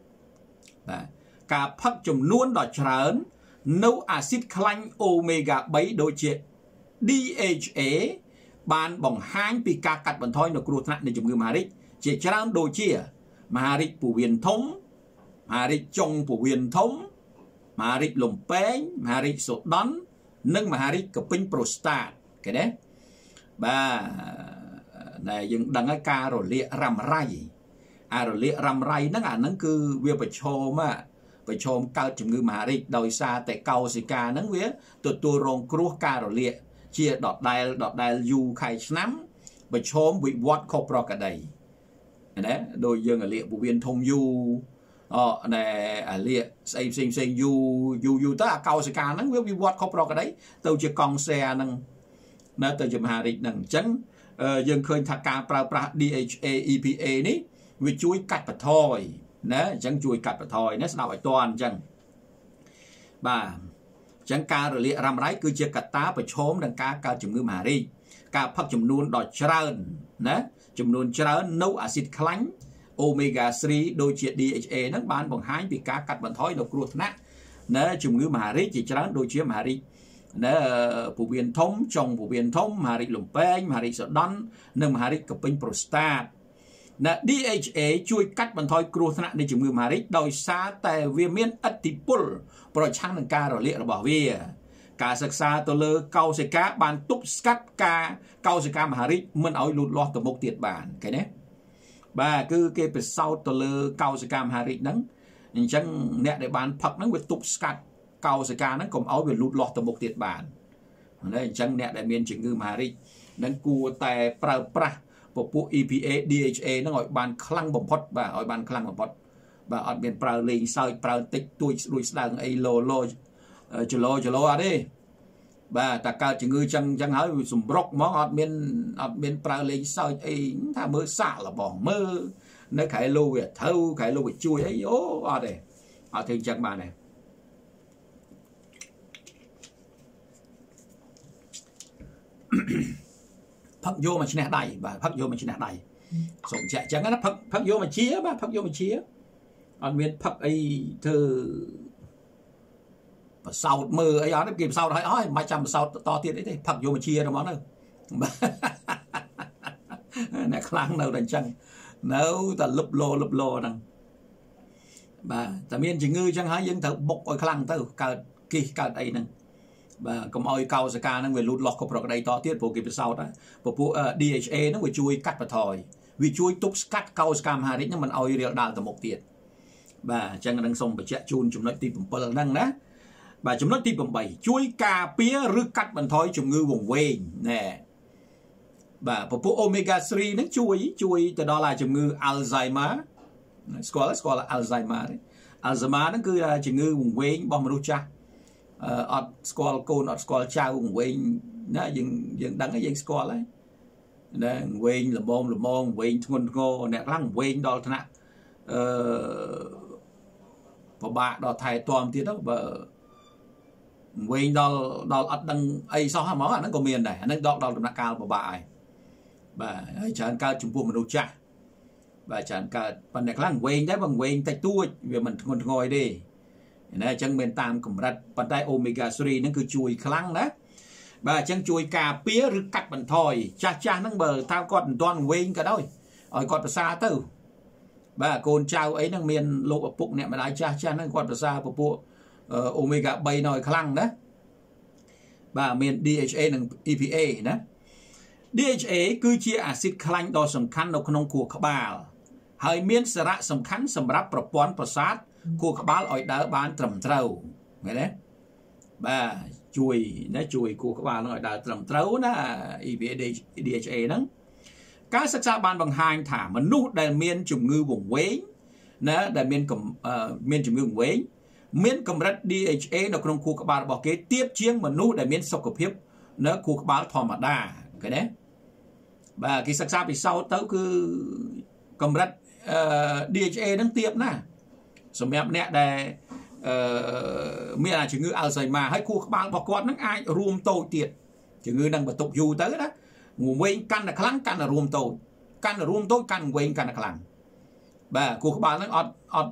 S1: cả phật chủng luôn đỏ trơn nấu axit khanh omega 3 đôi chia DHA ban bỏng hang bị ca cắt bẩn thoi nó cột nặngใน chủng ngư mà rít chỉ tràn đôi chia mà rít phủ viền thống mà rít trong phủ viền thống mà rít lồng pén mà rít sốt đón nâng mà rít cặp pin prostat cái đấy và này dừng đằng cái ca rồi lịa rầm ray rồi lịa rầm ray nó cứ việc phải cho màไปชมcao chủng ngư mà rít đòi xa tại cao sĩ ca nắng víaตัวรองครัวca rồi liệt chia đọt đài du khai nắm ไปชมวิวัฒน์ครบรอกระไดนะโดยยังเลียบุเวียนทงยูnàyเลียเซ็งยูแต่cao sĩ ca nắng víaวิวัฒน์ครบรอกระไดตัวจะกองแซ่นั่งนะตัวจะมารินั่งจังยังเคยทักการปรา DHA EPA นี้วิช่วยกัดปะทอยnè chẳng chui cắt thoi nè sao phải toàn chẳng bà chẳng ca rồi liệt rằm rái cứ chia cắt tá phải chôm đằng ca chủng ngư mà đi ca phát chủng nôn đỏ trơn nè chủng nôn trơn nấu axit khánh omega 3 đôi chia DHA nó ban bằng hai bị cá cắt bằng thoi đầu cua nè nè chủng ngư mà đi chỉ trơn đôi chia mà đi nè phổ biến thống trong phổ biến thống mà đi lồng peng mà đi sợ đón nâng mà đi cặp pin prostat nè DHA chui cắt bẩn thoi cua thằng này chủng ngư mà rít đòi xaแต่เวียเมียนอัติปุลโปรช่างหนึ่งการเราเรียกเราบอกว่าการศึกษาตัวเลอเกาเสกาบานตุบสกัดกาเกาเสกามหาริมันเอาหลุดลอดตัวมุกเตียดบานแค่นี้บ่าคือเก็บไปเศร้าตัวเลอเกาเสกามหารินั้นอย่างเช่นเนี่ยในบานผักนั้นไปตุบสกัดเกาเสกานั้นก็เอาไปหลุดลอดตัวมุกเตียดบานนั่นอย่างเช่นเนี่ยในเมียนchủng ngư mà rítนั้นกูแต่ปราปราพวก EPA DHA นั่งอ่อยบานคลั่งบ่มพดบ่าอ่อยบานคลั่งบ่มพดบ่าอ่อยเป็นปลาเลงซอยปลาติดตัวลุยสดังไอโลจะโลอะไรบ่าแต่การจึงคือจังหาสมบรกมองอ่อยเป็นปลาเลงซอยไอถ้ามือสะละบ่องมือในไข่โลเวทเท่าไข่โลเวทช่วยไอโอ้อะไรเอาถึงจังมาเนี่ยพักโยมาชนะได้บ่าพักโยมาชนะได้ส่งแฉะจังนั้นพักโยมาเชียบ่าพักโยมาเชียอันเมียนพักไอเธอเสามือไอ้อันนั้นเก็บเสาได้อ้อยมาจำเสาต่อเตี้ยได้พักโยมาเชียนะมั้งเนอะเนี่ยครั้งเราดันจังเนื้อแต่ลุบโลนั่งบ่าแต่เมียนจึงงือจังหายังเถอะบกไอ้ครั้งเถอะเกิดไอ้นั่งvà cầm oi cao sa ca nó về lụt lọt cột bọc đầy to tiết bộ kịp sau đó bộ DHA nó về chui cắt và thòi vì chui túc cắt cao sa cam hà đấy nhưng mình oi rượu đào từ một tiết và chẳng đang xong phải chạy chun chúng nó tìm bầm năng đó và chúng nó tìm bầm bảy chui cà pía rư cắt bằng thòi chúng ngư vùng quê nè và bộ omega 3 nó chui từ đó là chúng ngư Alzheimer gọi là Alzheimer đấy Alzheimer nó cứ chúng ngư vùng quê bom mà chaอดสกอลโกนอดสกอลชาวเวงนะยังดังก็ยังสกอลเลยนะเวงละมองเวงงนงอเนี่ยร่างเวงดอลธนะพอบาดอไทยตอมที่đó vàเวงดอลอัดดังไอ้ซ้อหาหมออันนั้นก็เมียนได้อันนั้นดอลตำนักการพอบาดvàฉันการจุ่มพวกมันดูจ้าvàฉันการปันเนี่ยร่างเวงได้บางเวงแต่ตัวเวียมันงนงอยดินะจังเป็นตามกลุ่มรัฐปัจจัยโอเมก้า 3นั่นคือช่วยครั้งนะบ่าจังช่วยกาเปียหรือกัดบันทอยจ้านั่งเบอร์ท้าวกอดตอนเวงก็ได้อ่อยกอดภาษาเต้าบ่าโกนเจ้าไอ้นั่งเมียนโลกปุกเนี่ยมาได้จ้านั่งกอดภาษาพวกโอเมก้าใบหน่อยครั้งนะบ่าเมียน DHA นั่ง EPA นะ DHA คือเชื้อแอซิดคลั่งต่อสำคัญในขนมขัวขบาลให้เมียนสาระสำคัญสำหรับประปอนประสาทขัวขบาลอ่อยดาวบานตรำเต้าไงนะบ่าช่วยขัวขบาลอ่อยดาวตรำเต้านะ EPA DHA นั้น Các sắc xa ban bằng hành thả mà nút đại miên chủng ngư vùng quế nè đại miên chủng ngư vùng quế miên cầm rách DHA nó trong khu các bạn bảo kế tiếp chiếng mà nút đại miên sọc cập hiếp nó khu các bạn thò mặt đà cái đấy và cái sắc xa bị sau tới cứ cầm rách DHA nó tiếp nè xong em nè để miên là chủng ngư Alzheimer hay khu các bạn bảo con nó ai rùm tôi tiệt chủng ngư đang bật tục dù tới đó ngủ quên căn là khăn căn là rùm tôi căn quên căn là khăn và cô các bạn nó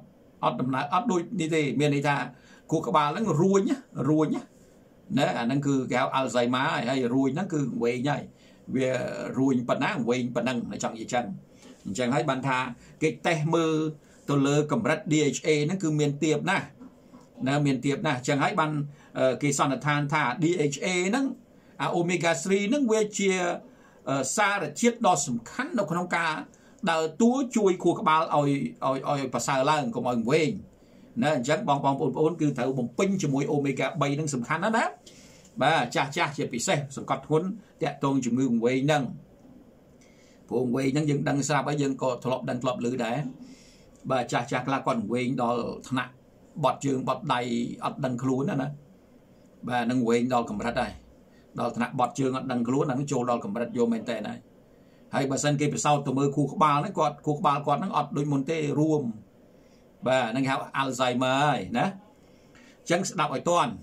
S1: ọt đôi đi thì miền này ta cô các bạn nó ruồi nhá đấy nó cứ kéo Alzheimer hay ruồi nó cứ quên nhá về ruồi bận ná quên bận năng là chọn gì chẳng thấy bàn thà cái tay mơ tôi lơ cầm rách DHA nó cứ miền tiệp nè miền tiệp nè chẳng thấy bàn cái son than thà DHA nó omega 3 nó về chia xa là chiết đo sầm khăn đâu không cả đào túa chui của các bạn oi và xài lan của mọi người nè chắc bong ôn cứ thử bông pin cho mũi omega 3 nó sầm khăn đó đó và cha chỉ bị xe sầm cọt huấn tẹt tôn cho người quay nâng phụ quay nâng dân đăng xa bây giờ có thọp lử đấy và cha là còn quay đó nặng bọt trường bọt đầy ấp đăng khluốn nè và nâng quay đó cầm ra đây đó là bọt trường đằng lúa nó trôi đó cầm bật vô mình tệ này hay bà sân kia phía sau tụi mơ khu ba nó quạt nó ọt đôi môn tê ruộng và nó học Alzheimer nè chẳng đọc ở toàn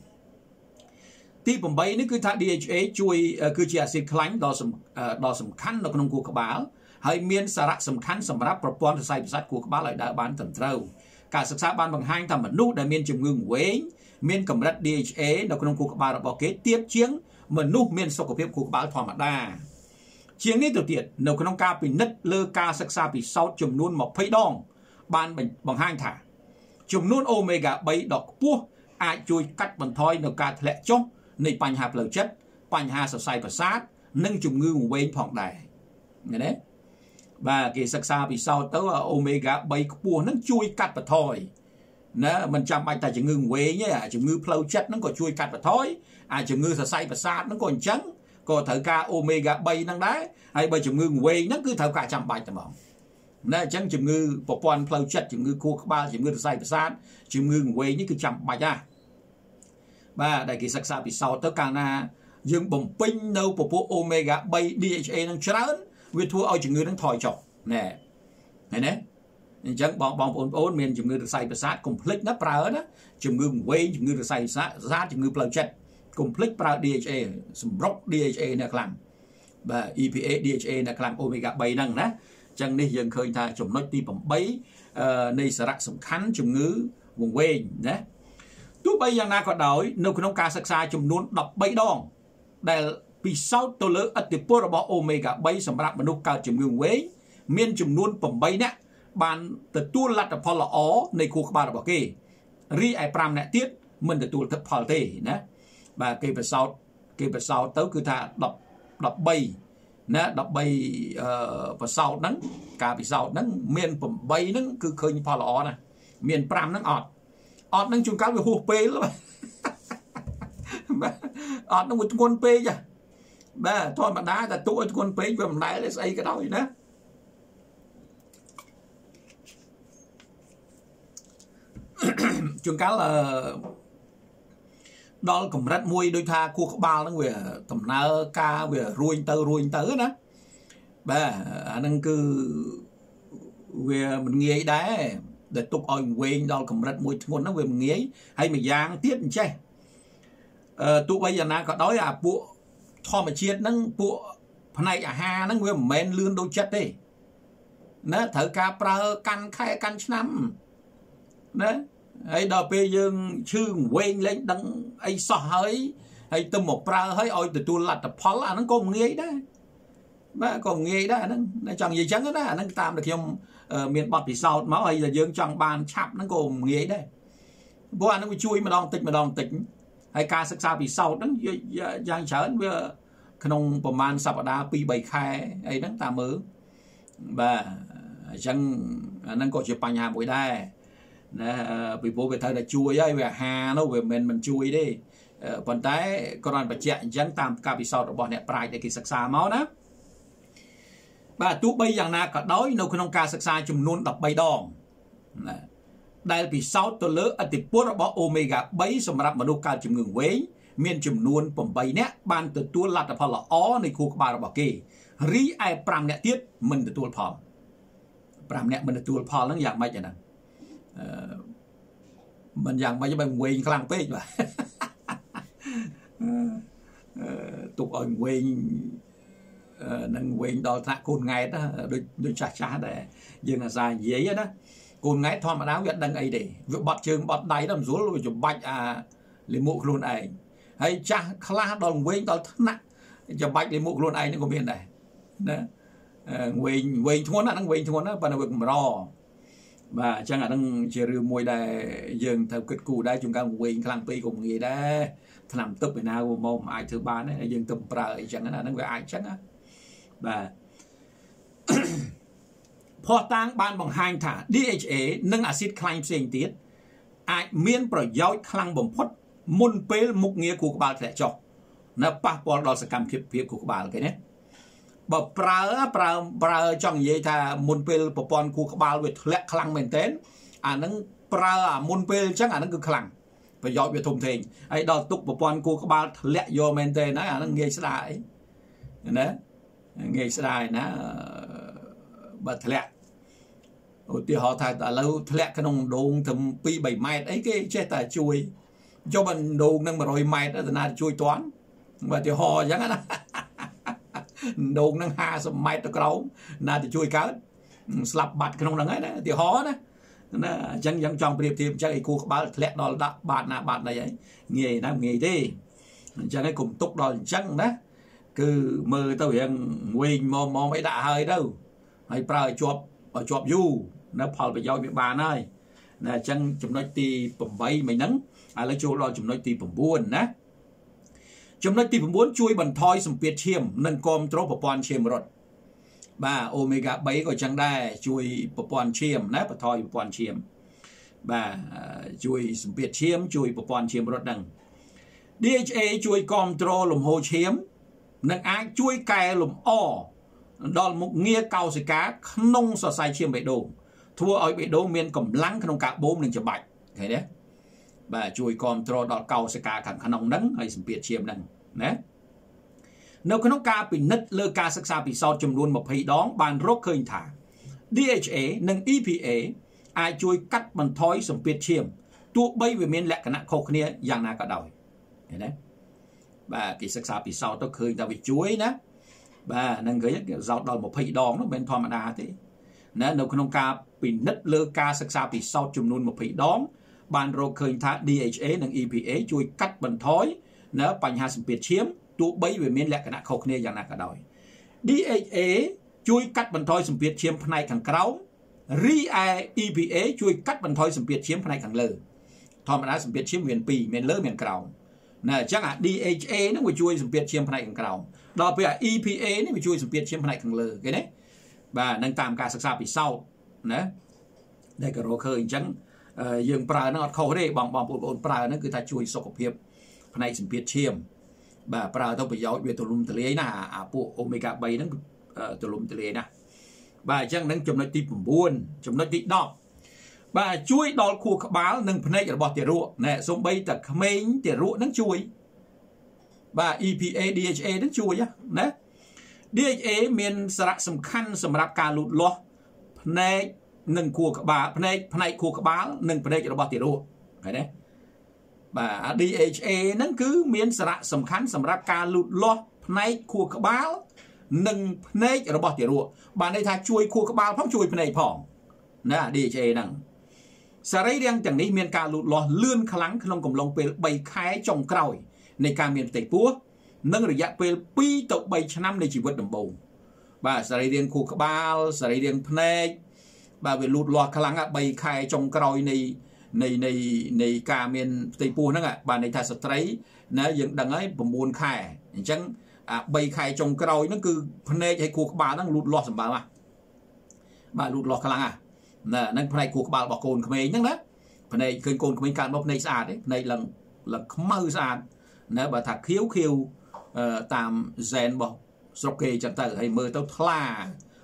S1: tí bầm bay nó cứ thả DHA chui cứ chia xịt khánh đó sầm khăn nó không của các báo hay miên sạ sầm khăn sầm ráp propon sai sát của các báo lại đã bán tận trâu cả sắc xa ban bằng hai thằng mà nút đại miên chừng ngưng quế miên cầm rách DHA nó không của các báo bảo kế tiếp chiếng mà nút miền sọc của phép của báo thỏa mặt đa chiếngนี้ตัวtiệt nếu con ca bị nứt lơ ca sắc xa bị sau chùm nôn một phẩy đong ban bằng hai thả chùm nôn omega 3 đọc pua ai chui cắt bằng thoi nếu ca lệ chốtในปัญหาเปลือกchấtปัญหาสายประสาทนึ่งจุ่มงือเว้นผ่องได้เนี่ยนะvà cái sắc xa bị sau tới omega 3 pua nó chui cắt bằng thoi nè mình chăm bài tài chừng ngư quế nhé chừng ngư plau chất nó còn chui cắt và thói chừng ngư say và sát nó còn trắng còn thở ca omega 3 năng đá hay bởi chừng ngư quế nó cứ thở cả trăm bài tầm bóng nè chẳng chừng ngư bộ quan plau chất chừng ngư cua ba chừng ngư say và sát chừng ngư quế như cứ trăm bài ra và đại kỳ sắc xa bị sau tới càng là dương bồng pin đâu bộ omega 3 DHA năng trắng vì thua ao chừng ngư năng thòi chọc nè này đấy chẳng bong ôn miền chừng ngư được say và sát complete nó prao đó chừng ngư quay chừng ngư được say sát chừng ngư plau chất complete prao DHA sum rock DHA nè làm và EPA DHA nè làm omega 3 năng đó chẳng đi dần khơi ta chủng nói ti bầm bấy này sẽ rắc sum khánh chừng ngư vùng quê nhé tú bây giờ na có đổi nếu không ca sắc xa chủng nôn đọc bấy đòn để bị sau tôi lỡ ở tiệm pro bỏ omega 3 sum rắc mà nút cao chừng ngư quê miền chủng nôn bầm bấy nè ban từ tu lặtพอละอ๋อในครูขบาบอกกี้รีไอพรามเนี่ยติดมันtừ tu thậtพอละทีนะvà cái về sau tới cứ thà đọc bay nè đọc bay về sau nắng cả về sau nắng miền phẩm bay nắng cứ khơiพอละอ๋อnè miền pram nắng ọt nắng chung cá về hồ pê luôn ọt nắng một con pê chứ ba thôi mà đá là tụi con pê về mình đá lấy xây cái đó gì đó chung cá là đó cũng rất mùi đôi tha cua ba nó về tầm nơ ca về ruồi tới đó ba anh cứ về mình nghe đấy để tục oi quên đó cũng rất mùi ngon nó về mình nghe hay mình giang tiết chứ tụ bây giờ na có đói bộ thò mà chiết nó bộ này ha nó về men lươn đôi chất đi nó thở ca pra căn khai căn năm đấy ấy đó bây giờ chưa quên lên đăng ấy so hơi hay tụi một pra hơi oi từ tu lặt tập phá là nó còn nghe đấy mà còn nghe đó nó chẳng gì chẳng đó nó tạm được không miền bọt thì sau máu hay là dương chẳng bàn chạm nó còn nghe đấy bố anh nó chui mà đòn tịch hay ca sắc sao bị sau nó giang chởn với khôngประมาณ สัปดาห์ ปี 3 khê ấy nó tạm mơ và chẳng nó có chịuបញ្ហាមួយដែរណាពីព្រោះវាត្រូវតែជួយហើយវាអាហារនោះវាមិនមែនជួយទេប៉ុន្តែគ្រាន់បញ្ជាក់អញ្ចឹងតាមការពិសោធន៍របស់អ្នកប្រាជ្ញដែលគេសិក្សាមកណាបាទទោះបីយ៉ាងណាក៏ដោយនៅក្នុងការសិក្សាចំនួន13ដងណាដែលពិសោធន៍ទៅលើឥទ្ធិពលរបស់ Omega 3 សម្រាប់មនុស្សកើតជំងឺវែងមានចំនួន8នាក់បានទទួលលទ្ធផលល្អនៃខួរក្បាលរបស់គេរីឯ5នាក់ទៀតមិនទទួលផល5នាក់មិនទទួលផលហ្នឹងយ៉ាងម៉េចអាហ្នឹងមិនយ៉ាងម៉េចបើវែងខ្លាំងពេកបាទទុកឲ្យវែងនឹងវែងដល់ថ្នាក់កូនង៉ែតដូចចាស់ដែរយើងអាសានិយាយណាកូនង៉ែតធម្មតាវាដឹងអីទេវាបត់ជើងបត់ដៃដល់មិនស្រួលវាចំបាច់អាលាមកខ្លួនឯងហើយចាស់ខ្លះដល់វែងដល់ថ្នាក់ចំបាច់លាមកខ្លួនឯងហ្នឹងក៏មានដែរណាវែងធ្ងន់ណាហ្នឹងវែងធ្ងន់ណាប៉ុន្តែវាកម្របាទអញ្ចឹងអាហ្នឹងជារឿងមួយដែលយើងត្រូវគិតគូរដែរជួនកាលវែងខ្លាំងពេកក៏ងាយដែរថ្នាំទឹកឯណាមកមិនអាចធ្វើបានទេយើងទៅប្រើអីចឹងណាហ្នឹងវាអាចចឹងណាបាទភស្តុតាងបានបង្ហាញថា DHA និងអាស៊ីតខ្លាញ់ផ្សេងទៀតអាចមានប្រយោជន៍ខ្លាំងបំផុតមុនពេលមុខងារខួរក្បាលធ្លាក់ចុះនៅប៉ះពាល់ដល់សកម្មភាពខួរក្បាលគេណាបើប្រើចង់និយាយថាមុនពេលប្រព័ន្ធខួរក្បាលវាធ្លាក់ខ្លាំងមែនទែនអាហ្នឹងប្រើអាមុនពេលអញ្ចឹងអាហ្នឹងគឺខ្លាំងប្រយោជន៍វាធំធេងហើយដល់ទុកប្រព័ន្ធខួរក្បាលធ្លាក់យកមែនទែនហើយអាហ្នឹងងាយស្ដាយណាងាយស្ដាយណាបើធ្លាក់ឧទាហរណ៍ថាឥឡូវធ្លាក់ក្នុងដងទៅ2-3 ម៉ែត្រអីគេចេះតែជួយចុះបើដងនឹង100 ម៉ែត្រទៅណាជួយតាន់បើឧទាហរណ៍អញ្ចឹងណាដងនឹង50 ម៉ែត្រទៅក្រោមណាទៅជួយកើតស្លាប់បាត់ក្នុងហ្នឹងហើយណាឧទាហរណ៍ណាអញ្ចឹងយើងចង់ប្រៀបធៀបអញ្ចឹងឲ្យខួរក្បាលធ្លាក់ដល់ដាក់បាតណាបាតណីហើយងាយណាងាយទេអញ្ចឹងឲ្យកុំទុកដល់អញ្ចឹងណាគឺមើលទៅរៀងវែងមកអីដាក់ហើយទៅហើយប្រើឲ្យជាប់យូរនៅផលប្រយោជន៍វាបានហើយណាអញ្ចឹងចំណុចទី8មិញហ្នឹងឥឡូវចូលដល់ចំណុចទី9ណាចំណុចទី9ជួយបន្ថយសម្ពាធឈាមនិងគាំទ្រប្រព័ន្ធឈាមរត់បាទ Omega 3 ក៏ចឹងដែរជួយប្រព័ន្ធឈាមណាបន្ថយប្រព័ន្ធឈាមបាទជួយសម្ពាធឈាមជួយប្រព័ន្ធឈាមរត់ហ្នឹង DHA ជួយគាំទ្រលំហូរឈាមនិងអាចជួយកែលម្អដល់មុខងារកោសិកាក្នុងសរសៃឈាមបេះដូងធ្វើឲ្យបេះដូងមានកម្លាំងក្នុងការបូមនិងច្របាច់ឃើញទេបាទជួយគាំទ្រដល់កោសិកាខាងក្នុងហ្នឹងហើយសម្ពាធឈាមហ្នឹងណានៅក្នុងការពិនិត្យលើការសិក្សាពិសោធន៍ចំនួន20ដងបានរកឃើញថា DHA និង EPA អាចជួយកាត់បន្ថយសម្ពាធឈាមទោះបីវាមានលក្ខណៈខុសគ្នាយ៉ាងណាក៏ដោយឃើញទេបាទគេសិក្សាពិសោធន៍ទៅឃើញថាវាជួយណាបាទនឹងគេសោតដល់20ដងនោះមិនធម្មតាទេណានៅក្នុងការពិនិត្យលើការសិក្សាពិសោធន៍ចំនួន20ដងបានរកឃើញថា DHA និង EPA ជួយកាត់បន្ថយនៅបញ្ហាសម្ពាធឈាមទោះបីវាមានលក្ខណៈខុសគ្នាយ៉ាងណាក៏ដោយ DHA ជួយកាត់បន្ថយសម្ពាធឈាមផ្នែកខាងក្រោមរីឯ EPA ជួយកាត់បន្ថយសម្ពាធឈាមផ្នែកខាងលើធម្មតាសម្ពាធឈាមមាន2មានលើមានក្រោមណាអញ្ចឹងអា DHA ហ្នឹងវាជួយសម្ពាធឈាមផ្នែកខាងក្រោមដល់ពេលអា EPA នេះវាជួយសម្ពាធឈាមផ្នែកខាងលើឃើញទេបាទនឹងតាមការសិក្សាពិសោធន៍ណាដែលក៏រកឃើញអញ្ចឹងយើងប្រើហ្នឹងអត់ខុសទេបងប្អូនប្រើហ្នឹងគឺថាជួយសុខភាពផ្នែកសម្ពាធឈាមបាទប្រើទៅប្រយោជន៍វាទូលំទូលាយណាអាពួក Omega 3ហ្នឹងទូលំទូលាយណាបាទអញ្ចឹងនឹងចំណុចទី9ចំណុចទី10បាទជួយដល់ខួរក្បាលនិងភ្នែករបស់ទារកណែសូម្បីតែក្មេងទារកហ្នឹងជួយបាទ EPA DHA ហ្នឹងជួយណា DHA មានសារៈសំខាន់សម្រាប់ការលូតលាស់ភ្នែកនិងខួរក្បាលផ្នែកខួរក្បាលនិងភ្នែករបស់ទារកឃើញទេបាទ DHA ហ្នឹងគឺមានសារៈសំខាន់សម្រាប់ការលូតលាស់ផ្នែកខួរក្បាលនិងភ្នែករបស់ទារកបានន័យថាជួយខួរក្បាលផងជួយភ្នែកផងណា DHA ហ្នឹងសរីរាង្គទាំងនេះមានការលូតលាស់លឿនខ្លាំងក្នុងកំឡុងពេល3ខែចុងក្រោយនៃការមានផ្ទៃពោះនិងរយៈពេល2ទៅ3ឆ្នាំនៃជីវិតដំបូងបាទសរីរាង្គខួរក្បាលសរីរាង្គភ្នែកបាទវាលូតលាស់ខ្លាំង3ខែចុងក្រោយនៃការមានផ្ទៃពោះហ្នឹងបាទន័យថាស្ត្រីណាយើងដឹងហើយ9ខែអញ្ចឹង3ខែចុងក្រោយហ្នឹងគឺភ្នែកហើយខួរក្បាលហ្នឹងលូតលាស់សម្បើមបាទលូតលាស់ខ្លាំងណាហ្នឹងផ្នែកខួរក្បាលរបស់កូនក្មេងហ្នឹងណាភ្នែកឃើញកូនក្មេងកើតមកភ្នែកស្អាតទេភ្នែកឡើងខ្មៅស្អាតណាបើថាខៀវតាមហ្សែនរបស់ស្រុកគេចឹងទៅហើយមើលទៅថ្លា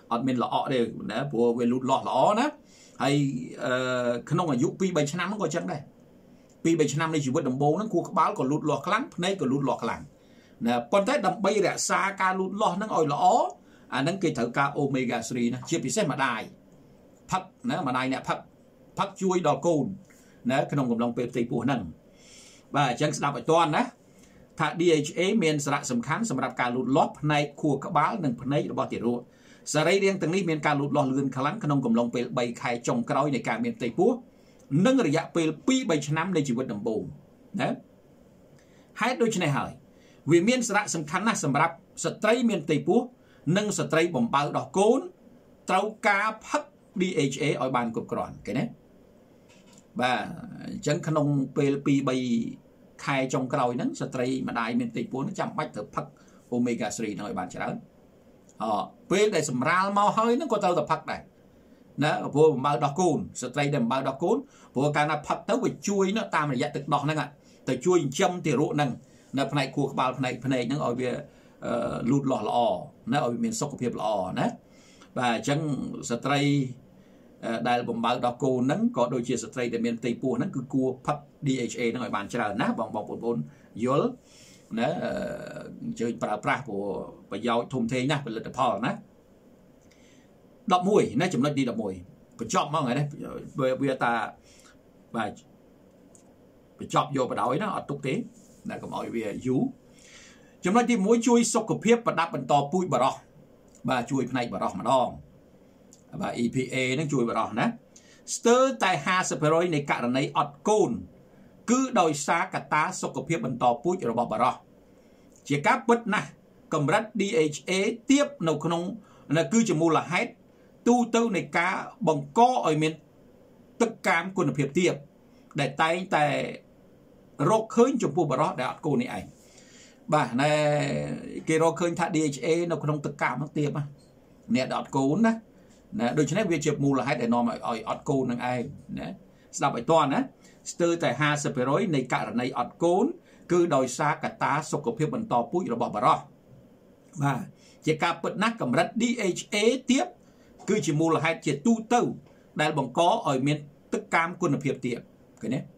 S1: อดเมนละอ้อเด้นะพวกเวลุดหล่อละอ้อนะให้ขนมอายุปีใบชนะมันก็จังได้ปีใบชนะในชีวิตดำโบนั้นครูกบ้าก็ลุดหล่อครั้งในก็ลุดหล่อครั้งนะปนท้ายดำใบแหละซาการลุดหล่อนั่งอ่อยละอ้ออันนั้นคือถือการโอเมก้า3นะเชียร์พิเศษมาได้พักนะมาได้เนี่ยพักช่วยดอกกูนนะขนมกำลังเป็นตีปูนั่งว่าจังสนับไอตอนนะถ้า DHA เมียนสระสำคัญสำหรับการลุดล็อกในครัวกบ้าหนึ่งในระบบติดรู้สไลเรียงตรงนี้เมียนการลุดล็อกเลื่อนครั้งขนมกำลังเป็นใบไข่จงกร้อยในการเมียนตีปูนึ่งระยะเป็นปีใบชนะในชีวิตดำโบนะให้โดยเฉพาะวิเมียนสระสำคัญนะสำหรับสตรีเมียนตีปูนึ่งสตรีบ่มเบาดอกกูนเต้ากาพัก DHA ออยบานกบกรอนกันนะว่าจังขนมเป็นปีใบไข่จงกร้อยนั้นสตรีมาได้เมียนตีปูนั้นจำไม่ถึงพักโอเมก้า3ในออยบานเฉลิมเป็นได้สำราญเมาเฮ้ยนั่นก็เต้าแต่พักได้นะพวกบ่าวดอกกูนสตรีเดิมบ่าวดอกกูนพวกการนับพักเต้าไปช่วยเนาะตามระยะตึกดอกนั่นอ่ะแต่ช่วยจำที่รู้นั่งนะภายในครัวบ่าวภายในนั่งเอาไปลูดหล่อละอนะเอาไปเป็นสกปรกละอนะvà chẳng stray đại bồng bao đọc cô nắng có đôi chia stray để miền tây pua nắng cứ cua pub DHA nó gọi bàn chờ nát bong bong bồn dối nè chơi pra của bà giàu thùng thế nhá về lịch phò nè đọc mùi nè chúng nó đi đọc mùi phải chọn mọi người đấy bây ta và phải chọn vô và đói nó ở tục thế là có mọi việc dú chúng nó đi muối chui sọc cục hiếp và đáp bần to pui bà đỏ và chui này bà đỏ mà đo và EPA nó chui bà đỏ nè stir tại ha separoi này cả này ọt côn cứ đòi xa cả ta sọc cục hiếp bần to pui rồi bà đỏ chỉ các bất nè cầm rắt DHA tiếp nấu không là cứ chỉ mua là hết tu tư này cá bằng co ở miền tất cả quân hiệp tiếp để tay tại rốt khơi trong bộ bà đỏ để ọt côn này ảnh bà này cái rô khơi thả DHA nó không tất cả mất tiệp nè đọt cốn đó nè đôi chân việc chụp mù là hay để nó mà ọt côn năng ai nè đọc bài toàn á từ tại ha separoi này cả này ọt cốn cứ đòi xa cả ta sọc cục phiêu bẩn to pui rồi bỏ bà ro và chỉ cả bật nát cầm rắt DHA tiếp cứ chỉ mù là hay chỉ tu tư đại bằng có ở miền tất cả quân phiêu tiệp cái này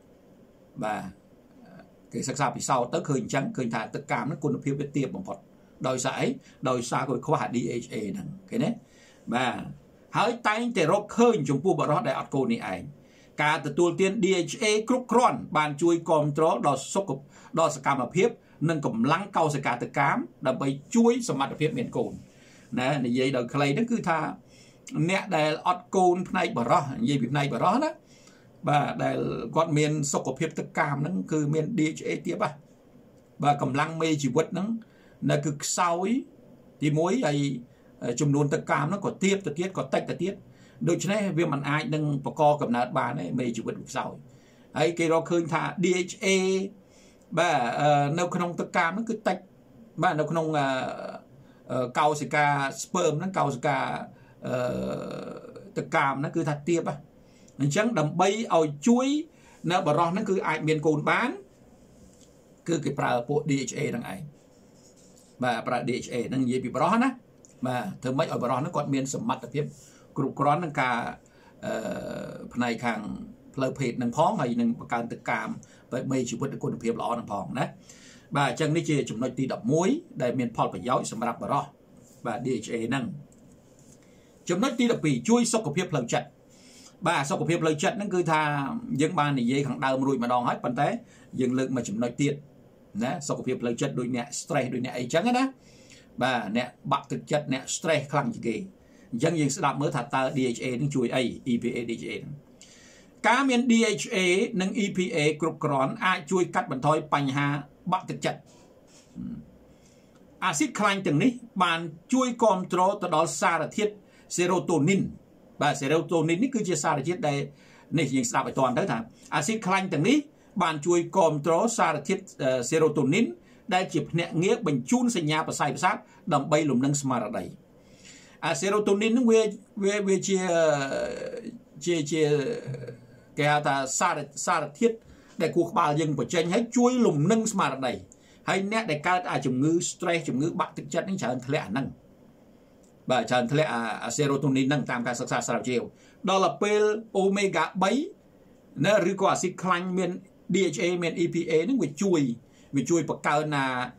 S1: và cái sắc sảo phía sau tới khơi trắng khơi thả tất cả nó quân phiêu tiệp bằng phật đòi sải đòi xa rồi khoa DHA nè cái này và hỡi tay để rốt khơi trong pu bà rót đại ọt cô này ảnh cả từ tuôn tiên DHA cướp cron bàn chui control đòi sốc cục đòi sạc mà phiếp nâng cầm lăng câu sạc cả tất cám đòi bay chui sầm mặt phiếp miền cồn nè này vậy đòi clay nó cứ tha nè đại ọt cồn này bà rót gì việc này bà rót đó và đại con miền sốc cục phiếp tất cám nó cứ miền DHA tiếp à và cầm lăng mê chỉ vật nó là cực sau ấy thì mỗi ấy chùm nôn tất cám nó có tiếp tất tiết có tách tất tiết đôi chân này việc mình ai nâng bỏ co cầm nát bà này mê chỉ vật cực sau ấy cái đó khơi thả DHA và nếu không tất cám nó cứ tách và nếu không cầu sẽ cả sperm nó cầu sẽ cả tất cám nó cứ thật tiếp á chẳng đầm bay ở chuối nó bỏ ra nó cứ ai miền cồn bán cứ cái pra bộ DHA đằng ấy và pra DHA đằng gì bị bỏ nó mà thường mấy ở bỏ nó còn miền sầm mặt tập tiếp group cron đằng cả này hàng lời phết đằng phóng hay đằng càng tự cảm vậy mấy chỉ biết quân phiệp lọ đằng phóng đấy và chẳng đi chơi chúng nói ti đập muối để miền Paul phải giáo sầm mặt bỏ và DHA đằng chúng nói ti đập bị chui sọc của phiệp lần chặt bà sau cuộc phiệp lời chất nó cứ tha dân ban này dây khẳng đau mà rồi mà đòn hết bàn té dừng lực mà chúng nói tiết nè sau cuộc phiệp lời chất đôi nè stress đôi nè ấy trắng đó bà nè bạc thực chất nè stress khăng gì dân dân sẽ đạp mới thật ta DHA nó chui ấy EPA DHA cá miền DHA nâng EPA cục cron ai chui cắt bàn thôi bành hà bạc thực chất axit khăng từng ní bàn chui control từ đó xa là thiết serotonin và serotonin cứ chia xa là chiết đây này những sao phải toàn đấy thà axit khanh từng ní bàn chui control xa là chiết serotonin đây chỉ nhẹ nghĩa bình chun sinh nhà và sai sát đầm bay lùm nâng smart ở đây serotonin nó về chia cái ta xa là thiết để cuộc bà dừng của tranh hết chui lùm nâng smart ở đây hay nét để cao chủng ngữ stress chủng ngữ bạn thực chất những trở thành lẽ năng bà chẳng thế serotonin nâng tam ca sắc xa sao chiều đó là pel omega 3 nó rư có axit khanh miền DHA miền EPA nó vì chui bậc cao là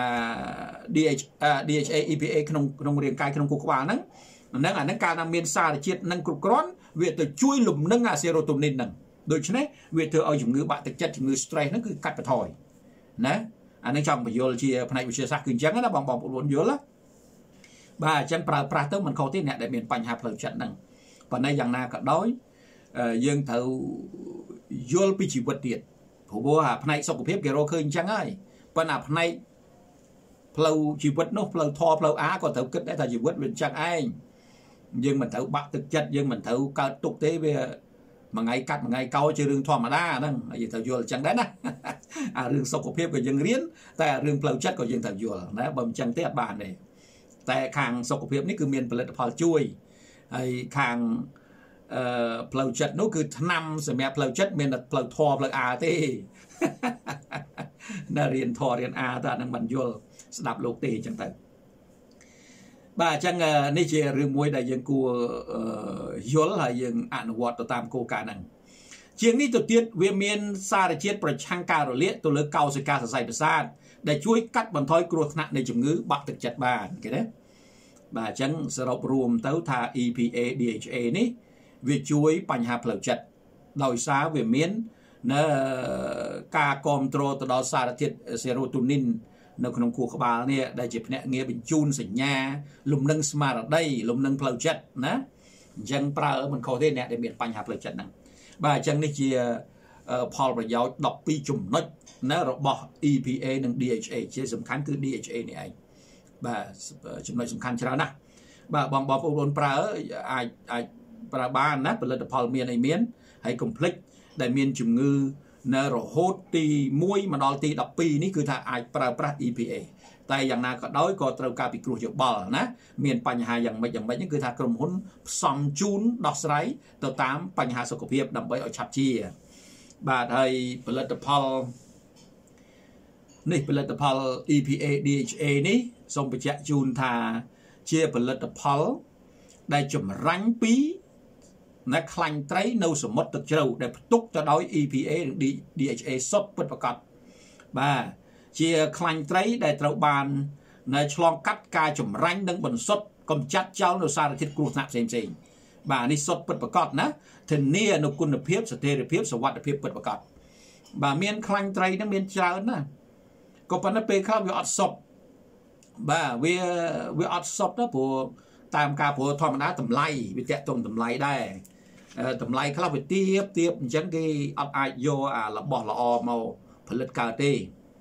S1: DHA EPA trong riêng cai trong cuộc qua nắng nâng cao năng miền xa để chiết nâng cục cron việc từ chui lùm nâng serotonin nâng đôi chứ này việc từ ở chủng ngữ bạn thực chất chủng ngữ stress nó cứ cắt và thổi nè anh trong bây giờ chia phần này bây giờ xác kinh trắng nó bong bong bốn dứa lắm bà chân pra tới mình không thấy nè để miền Pành hạp lời trận nâng còn đây dạng na cả đói dương thầu vô bị chỉ vật điện thủ bố phần này sau cuộc phép kêu khơi trắng ấy phần nào phần này lâu chỉ vật nó lâu thò lâu á còn thầu kết đấy là chỉ vật bên trắng anh nhưng mình thầu bạc thực chất nhưng mình thầu cao tục tế về mà ngày cắt mà ngày cao chơi rừng thò mà đa nâng gì thầu vô chẳng đấy nè rừng sau cuộc phép của dương riến tại rừng lâu chất của dương thầu vô đấy bầm chẳng tết bàn nàyแต่ខាងសុខភាពនេះគឺមានផលិតផលជួយហើយខាងផ្លូវចិត្តនោះគឺថ្នាំសម្រាប់ផ្លូវចិត្តមានតែផ្លូវធម៌ផ្លូវអាទេនៅរៀនធម៌រៀនអាតែនឹងមិនយល់ស្ដាប់លោកទេអញ្ចឹងទៅបាទអញ្ចឹងនេះជារឿងមួយដែលយើងគួរយល់ហើយយើងអនុវត្តទៅតាមគោលការណ៍ហ្នឹងជាងនេះទៅទៀតវាមានសារជាតិប្រឆាំងការរលាកទៅលើកោសិកាសរសៃប្រសាទដែលជួយកាត់បន្ថយគ្រោះថ្នាក់នៃជំងឺបាក់ទឹកចិត្តបានគេណាបាទអញ្ចឹងសរុបរួមទៅថា EPA DHA នេះវាជួយបញ្ហាផ្លូវចិត្តដោយសារវាមាននៅការគ្រប់គ្រងទៅដល់សារធាតុ serotonin នៅក្នុងខួរក្បាលនេះដែលជាភ្នាក់ងារបញ្ជូនសញ្ញាលំនឹងស្មារតីលំនឹងផ្លូវចិត្តណាអញ្ចឹងប្រើមិនខុសទេអ្នកដែលមានបញ្ហាផ្លូវចិត្តហ្នឹងបាទអញ្ចឹងនេះជាផលប្រយោជន៍12ចំណុចណារបស់ EPA និង DHA ជាសំខាន់គឺ DHA នេះឯងបាទចំណុចសំខាន់ច្រើនណាស់បាទបងប្អូនប្រើអាចប្រើបានណាផលិតផលមានអីមានហើយកុំភ្លេចដែលមានជំងឺនៅរហូតទី1មកដល់ទី12នេះគឺថាអាចប្រើប្រាស់ EPA តែយ៉ាងណាក៏ដោយក៏ត្រូវការពិគ្រោះយោបល់ណាមានបញ្ហាយ៉ាងម៉េចហ្នឹងគឺថាក្រុមហ៊ុនផ្សំជូនដោះស្រាយទៅតាមបញ្ហាសុខភាពដើម្បីឲ្យឆាប់ជាបាទហើយផលិតផលនេះផលិតផល EPA DHA នេះសូមបញ្ជាក់ជូនថាជាផលិតផលដែលចម្រាញ់ពីខ្លាញ់ត្រីនៅសមុទ្រទឹកជ្រៅដែលផ្ទុកទៅដោយ EPA និង DHA សុទ្ធពិតប្រាកដបាទជាខ្លាញ់ត្រីដែលត្រូវបានឆ្លងកាត់ការចម្រាញ់និងបន្សុទ្ធកម្ចាត់ចោលនៅសារធាតុគ្រោះថ្នាក់ផ្សេងៗបាទនេះសុទ្ធពិតប្រាកដណាធានានូវគុណភាពស្ថិរភាពសុវត្ថិភាពពិតប្រាកដបាទមានខ្លាញ់ត្រីហ្នឹងមានច្រើនណាក៏ប៉ុន្តែពេលខ្លះវាអត់សុទ្ធបាទវាអត់សុទ្ធណាព្រោះតាមការព្រោះធម្មតាតម្លៃវាតាក់ទងតម្លៃដែរតម្លៃខ្លះវាទាបអញ្ចឹងគេអត់អាចយករបស់ល្អមកផលិតកើតទេ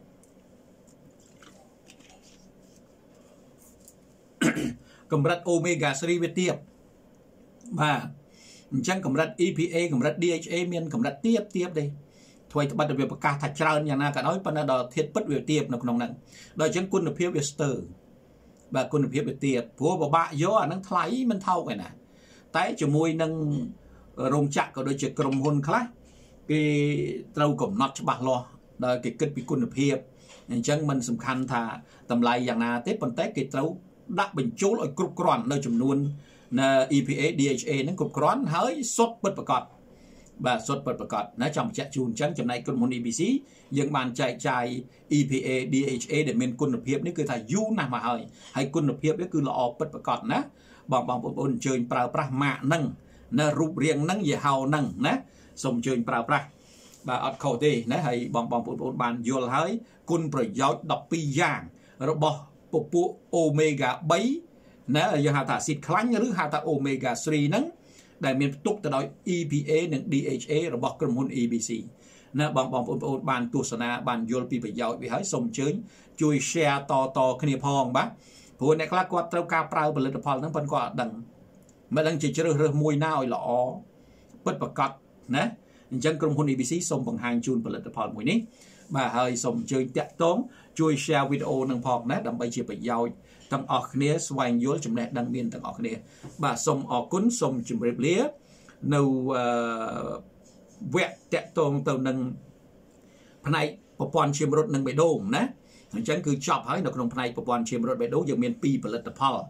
S1: កម្រិត omega 3 វាទាបបាទអញ្ចឹងកម្រិត EPA កម្រិត DHA មានកម្រិតទាបទេថ្មីត្បិតតែវាប្រកាសថាច្រើនយ៉ាងណាក៏ដោយប៉ុន្តែដល់ធាតុពិតវាទាបនៅក្នុងហ្នឹងដល់អញ្ចឹងគុណភាពវាស្ទើរបាទគុណភាពវាទាបព្រោះពិបាកយកអាហ្នឹងថ្លៃមិនថោកឯណាតែជាមួយនឹងរោងចក្រក៏ដូចជាក្រុមហ៊ុនខ្លះគេត្រូវកំណត់ច្បាស់លាស់ដោយគេគិតពីគុណភាពអញ្ចឹងមិនសំខាន់ថាតម្លៃយ៉ាងណាទេប៉ុន្តែគេត្រូវដាក់បញ្ចូលឲ្យគ្រប់គ្រាន់នៅចំនួននៅ EPA DHA ហ្នឹងគ្រប់គ្រាន់ហើយសុទ្ធពិតប្រាកដបាទសុទ្ធពិតប្រាកដណាចាំបញ្ជាក់ជូនអញ្ចឹងចំណែកក្រុមហ៊ុន EBC យើងបានចែកចាយ EPA DHA ដែលមានគុណភាពនេះគឺថាយូរណាស់មកហើយគុណភាពវាគឺល្អពិតប្រាកដណាបងប្អូនអញ្ជើញប្រើប្រាស់ម៉ាកហ្នឹងណារូបរាងហ្នឹងយីហោហ្នឹងណាសូមអញ្ជើញប្រើប្រាស់បាទអត់ខុសទេណាហើយបងប្អូនបានយល់ហើយគុណប្រយោជន៍12យ៉ាងរបស់ពពួក omega 3ណាយើងហៅថាអាស៊ីតខ្លាញ់ឬហៅថា omega 3ហ្នឹងដែលមានផ្ទុកទៅដោយ EPA និង DHA របស់ក្រុមហ៊ុន EBC ណាបងប្អូនបានទស្សនាបានយល់ពីប្រយោជន៍វាហើយសូមអញ្ជើញជួយ share តគ្នាផងបាទព្រោះអ្នកខ្លះគាត់ត្រូវការប្រើផលិតផលហ្នឹងប៉ុន្តែគាត់អត់ដឹងមិនដឹងជាជ្រើសរើសមួយណាឲ្យល្អពិតប្រាកដណាអញ្ចឹងក្រុមហ៊ុន EBC សូមបង្ហាញជូនផលិតផលមួយនេះបាទហើយសូមអញ្ជើញតាក់ទងជួយ share វីដេអូនឹងផងណាដើម្បីជាប្រយោជន៍ទាំងអស់គ្នាស្វែងយល់ចំណេះដឹងមានទាំងអស់គ្នាបាទសូមអរគុណសូមជម្រាបលានៅវគ្គតាក់ទងទៅនឹងផ្នែកប្រព័ន្ធឈាមរត់និងបេះដូងណាអញ្ចឹងគឺចប់ហើយនៅក្នុងផ្នែកប្រព័ន្ធឈាមរត់បេះដូងយើងមាន2ផលិតផល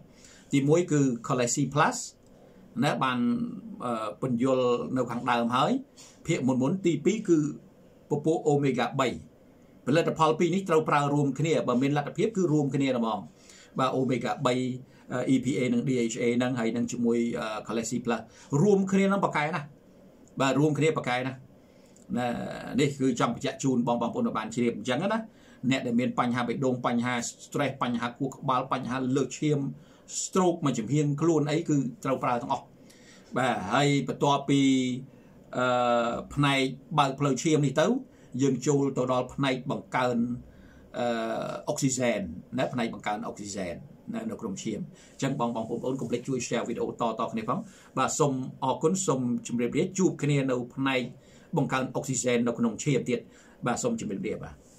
S1: thì mỗi cứ Colesi Plus nè bàn bình yol nấu hàng đào hới phía muốn tí pí cứ popo omega 7 เป็นลัตพอลปีนี้เราปรารวมขึ้นเนี่ยบะเมนลัตเพียบคือรวมขึ้นเนี่ยนะมองบะโอเมก้า3 EPA นั่ง DHA นั่งให้นั่งจมวยคอเลสเตอรอลรวมขึ้นเนี่ยนั่งปากไก่นะบะรวมขึ้นเนี่ยปากไก่นะนี่คือจำจะจูนบองปนบานเชียบจังนะเนี่ยเดี๋ยวมีปัญหาไปดงปัญหาสเตรสปัญหากูบาลปัญหาเลือดเชียมสโตรกมันจะเพียงครูนไอ้คือเราปราต้องออกแบบให้ประตัวปีในบาลเพลเชียมนี่เต้ายังจูตัวดอลในบังการออกซิเจนนะในบังการออกซิเจนนะในกลุ่มเชียมจังบองผมโอนคอมเพล็กซ์ช่วยแชร์วิดีโอต่อคนนี้ฟังแบบสมออกคนสมจำเรียบจูบคนนี้ในบังการออกซิเจนในกลุ่มเชียมเตียแบบสมจำเรียบ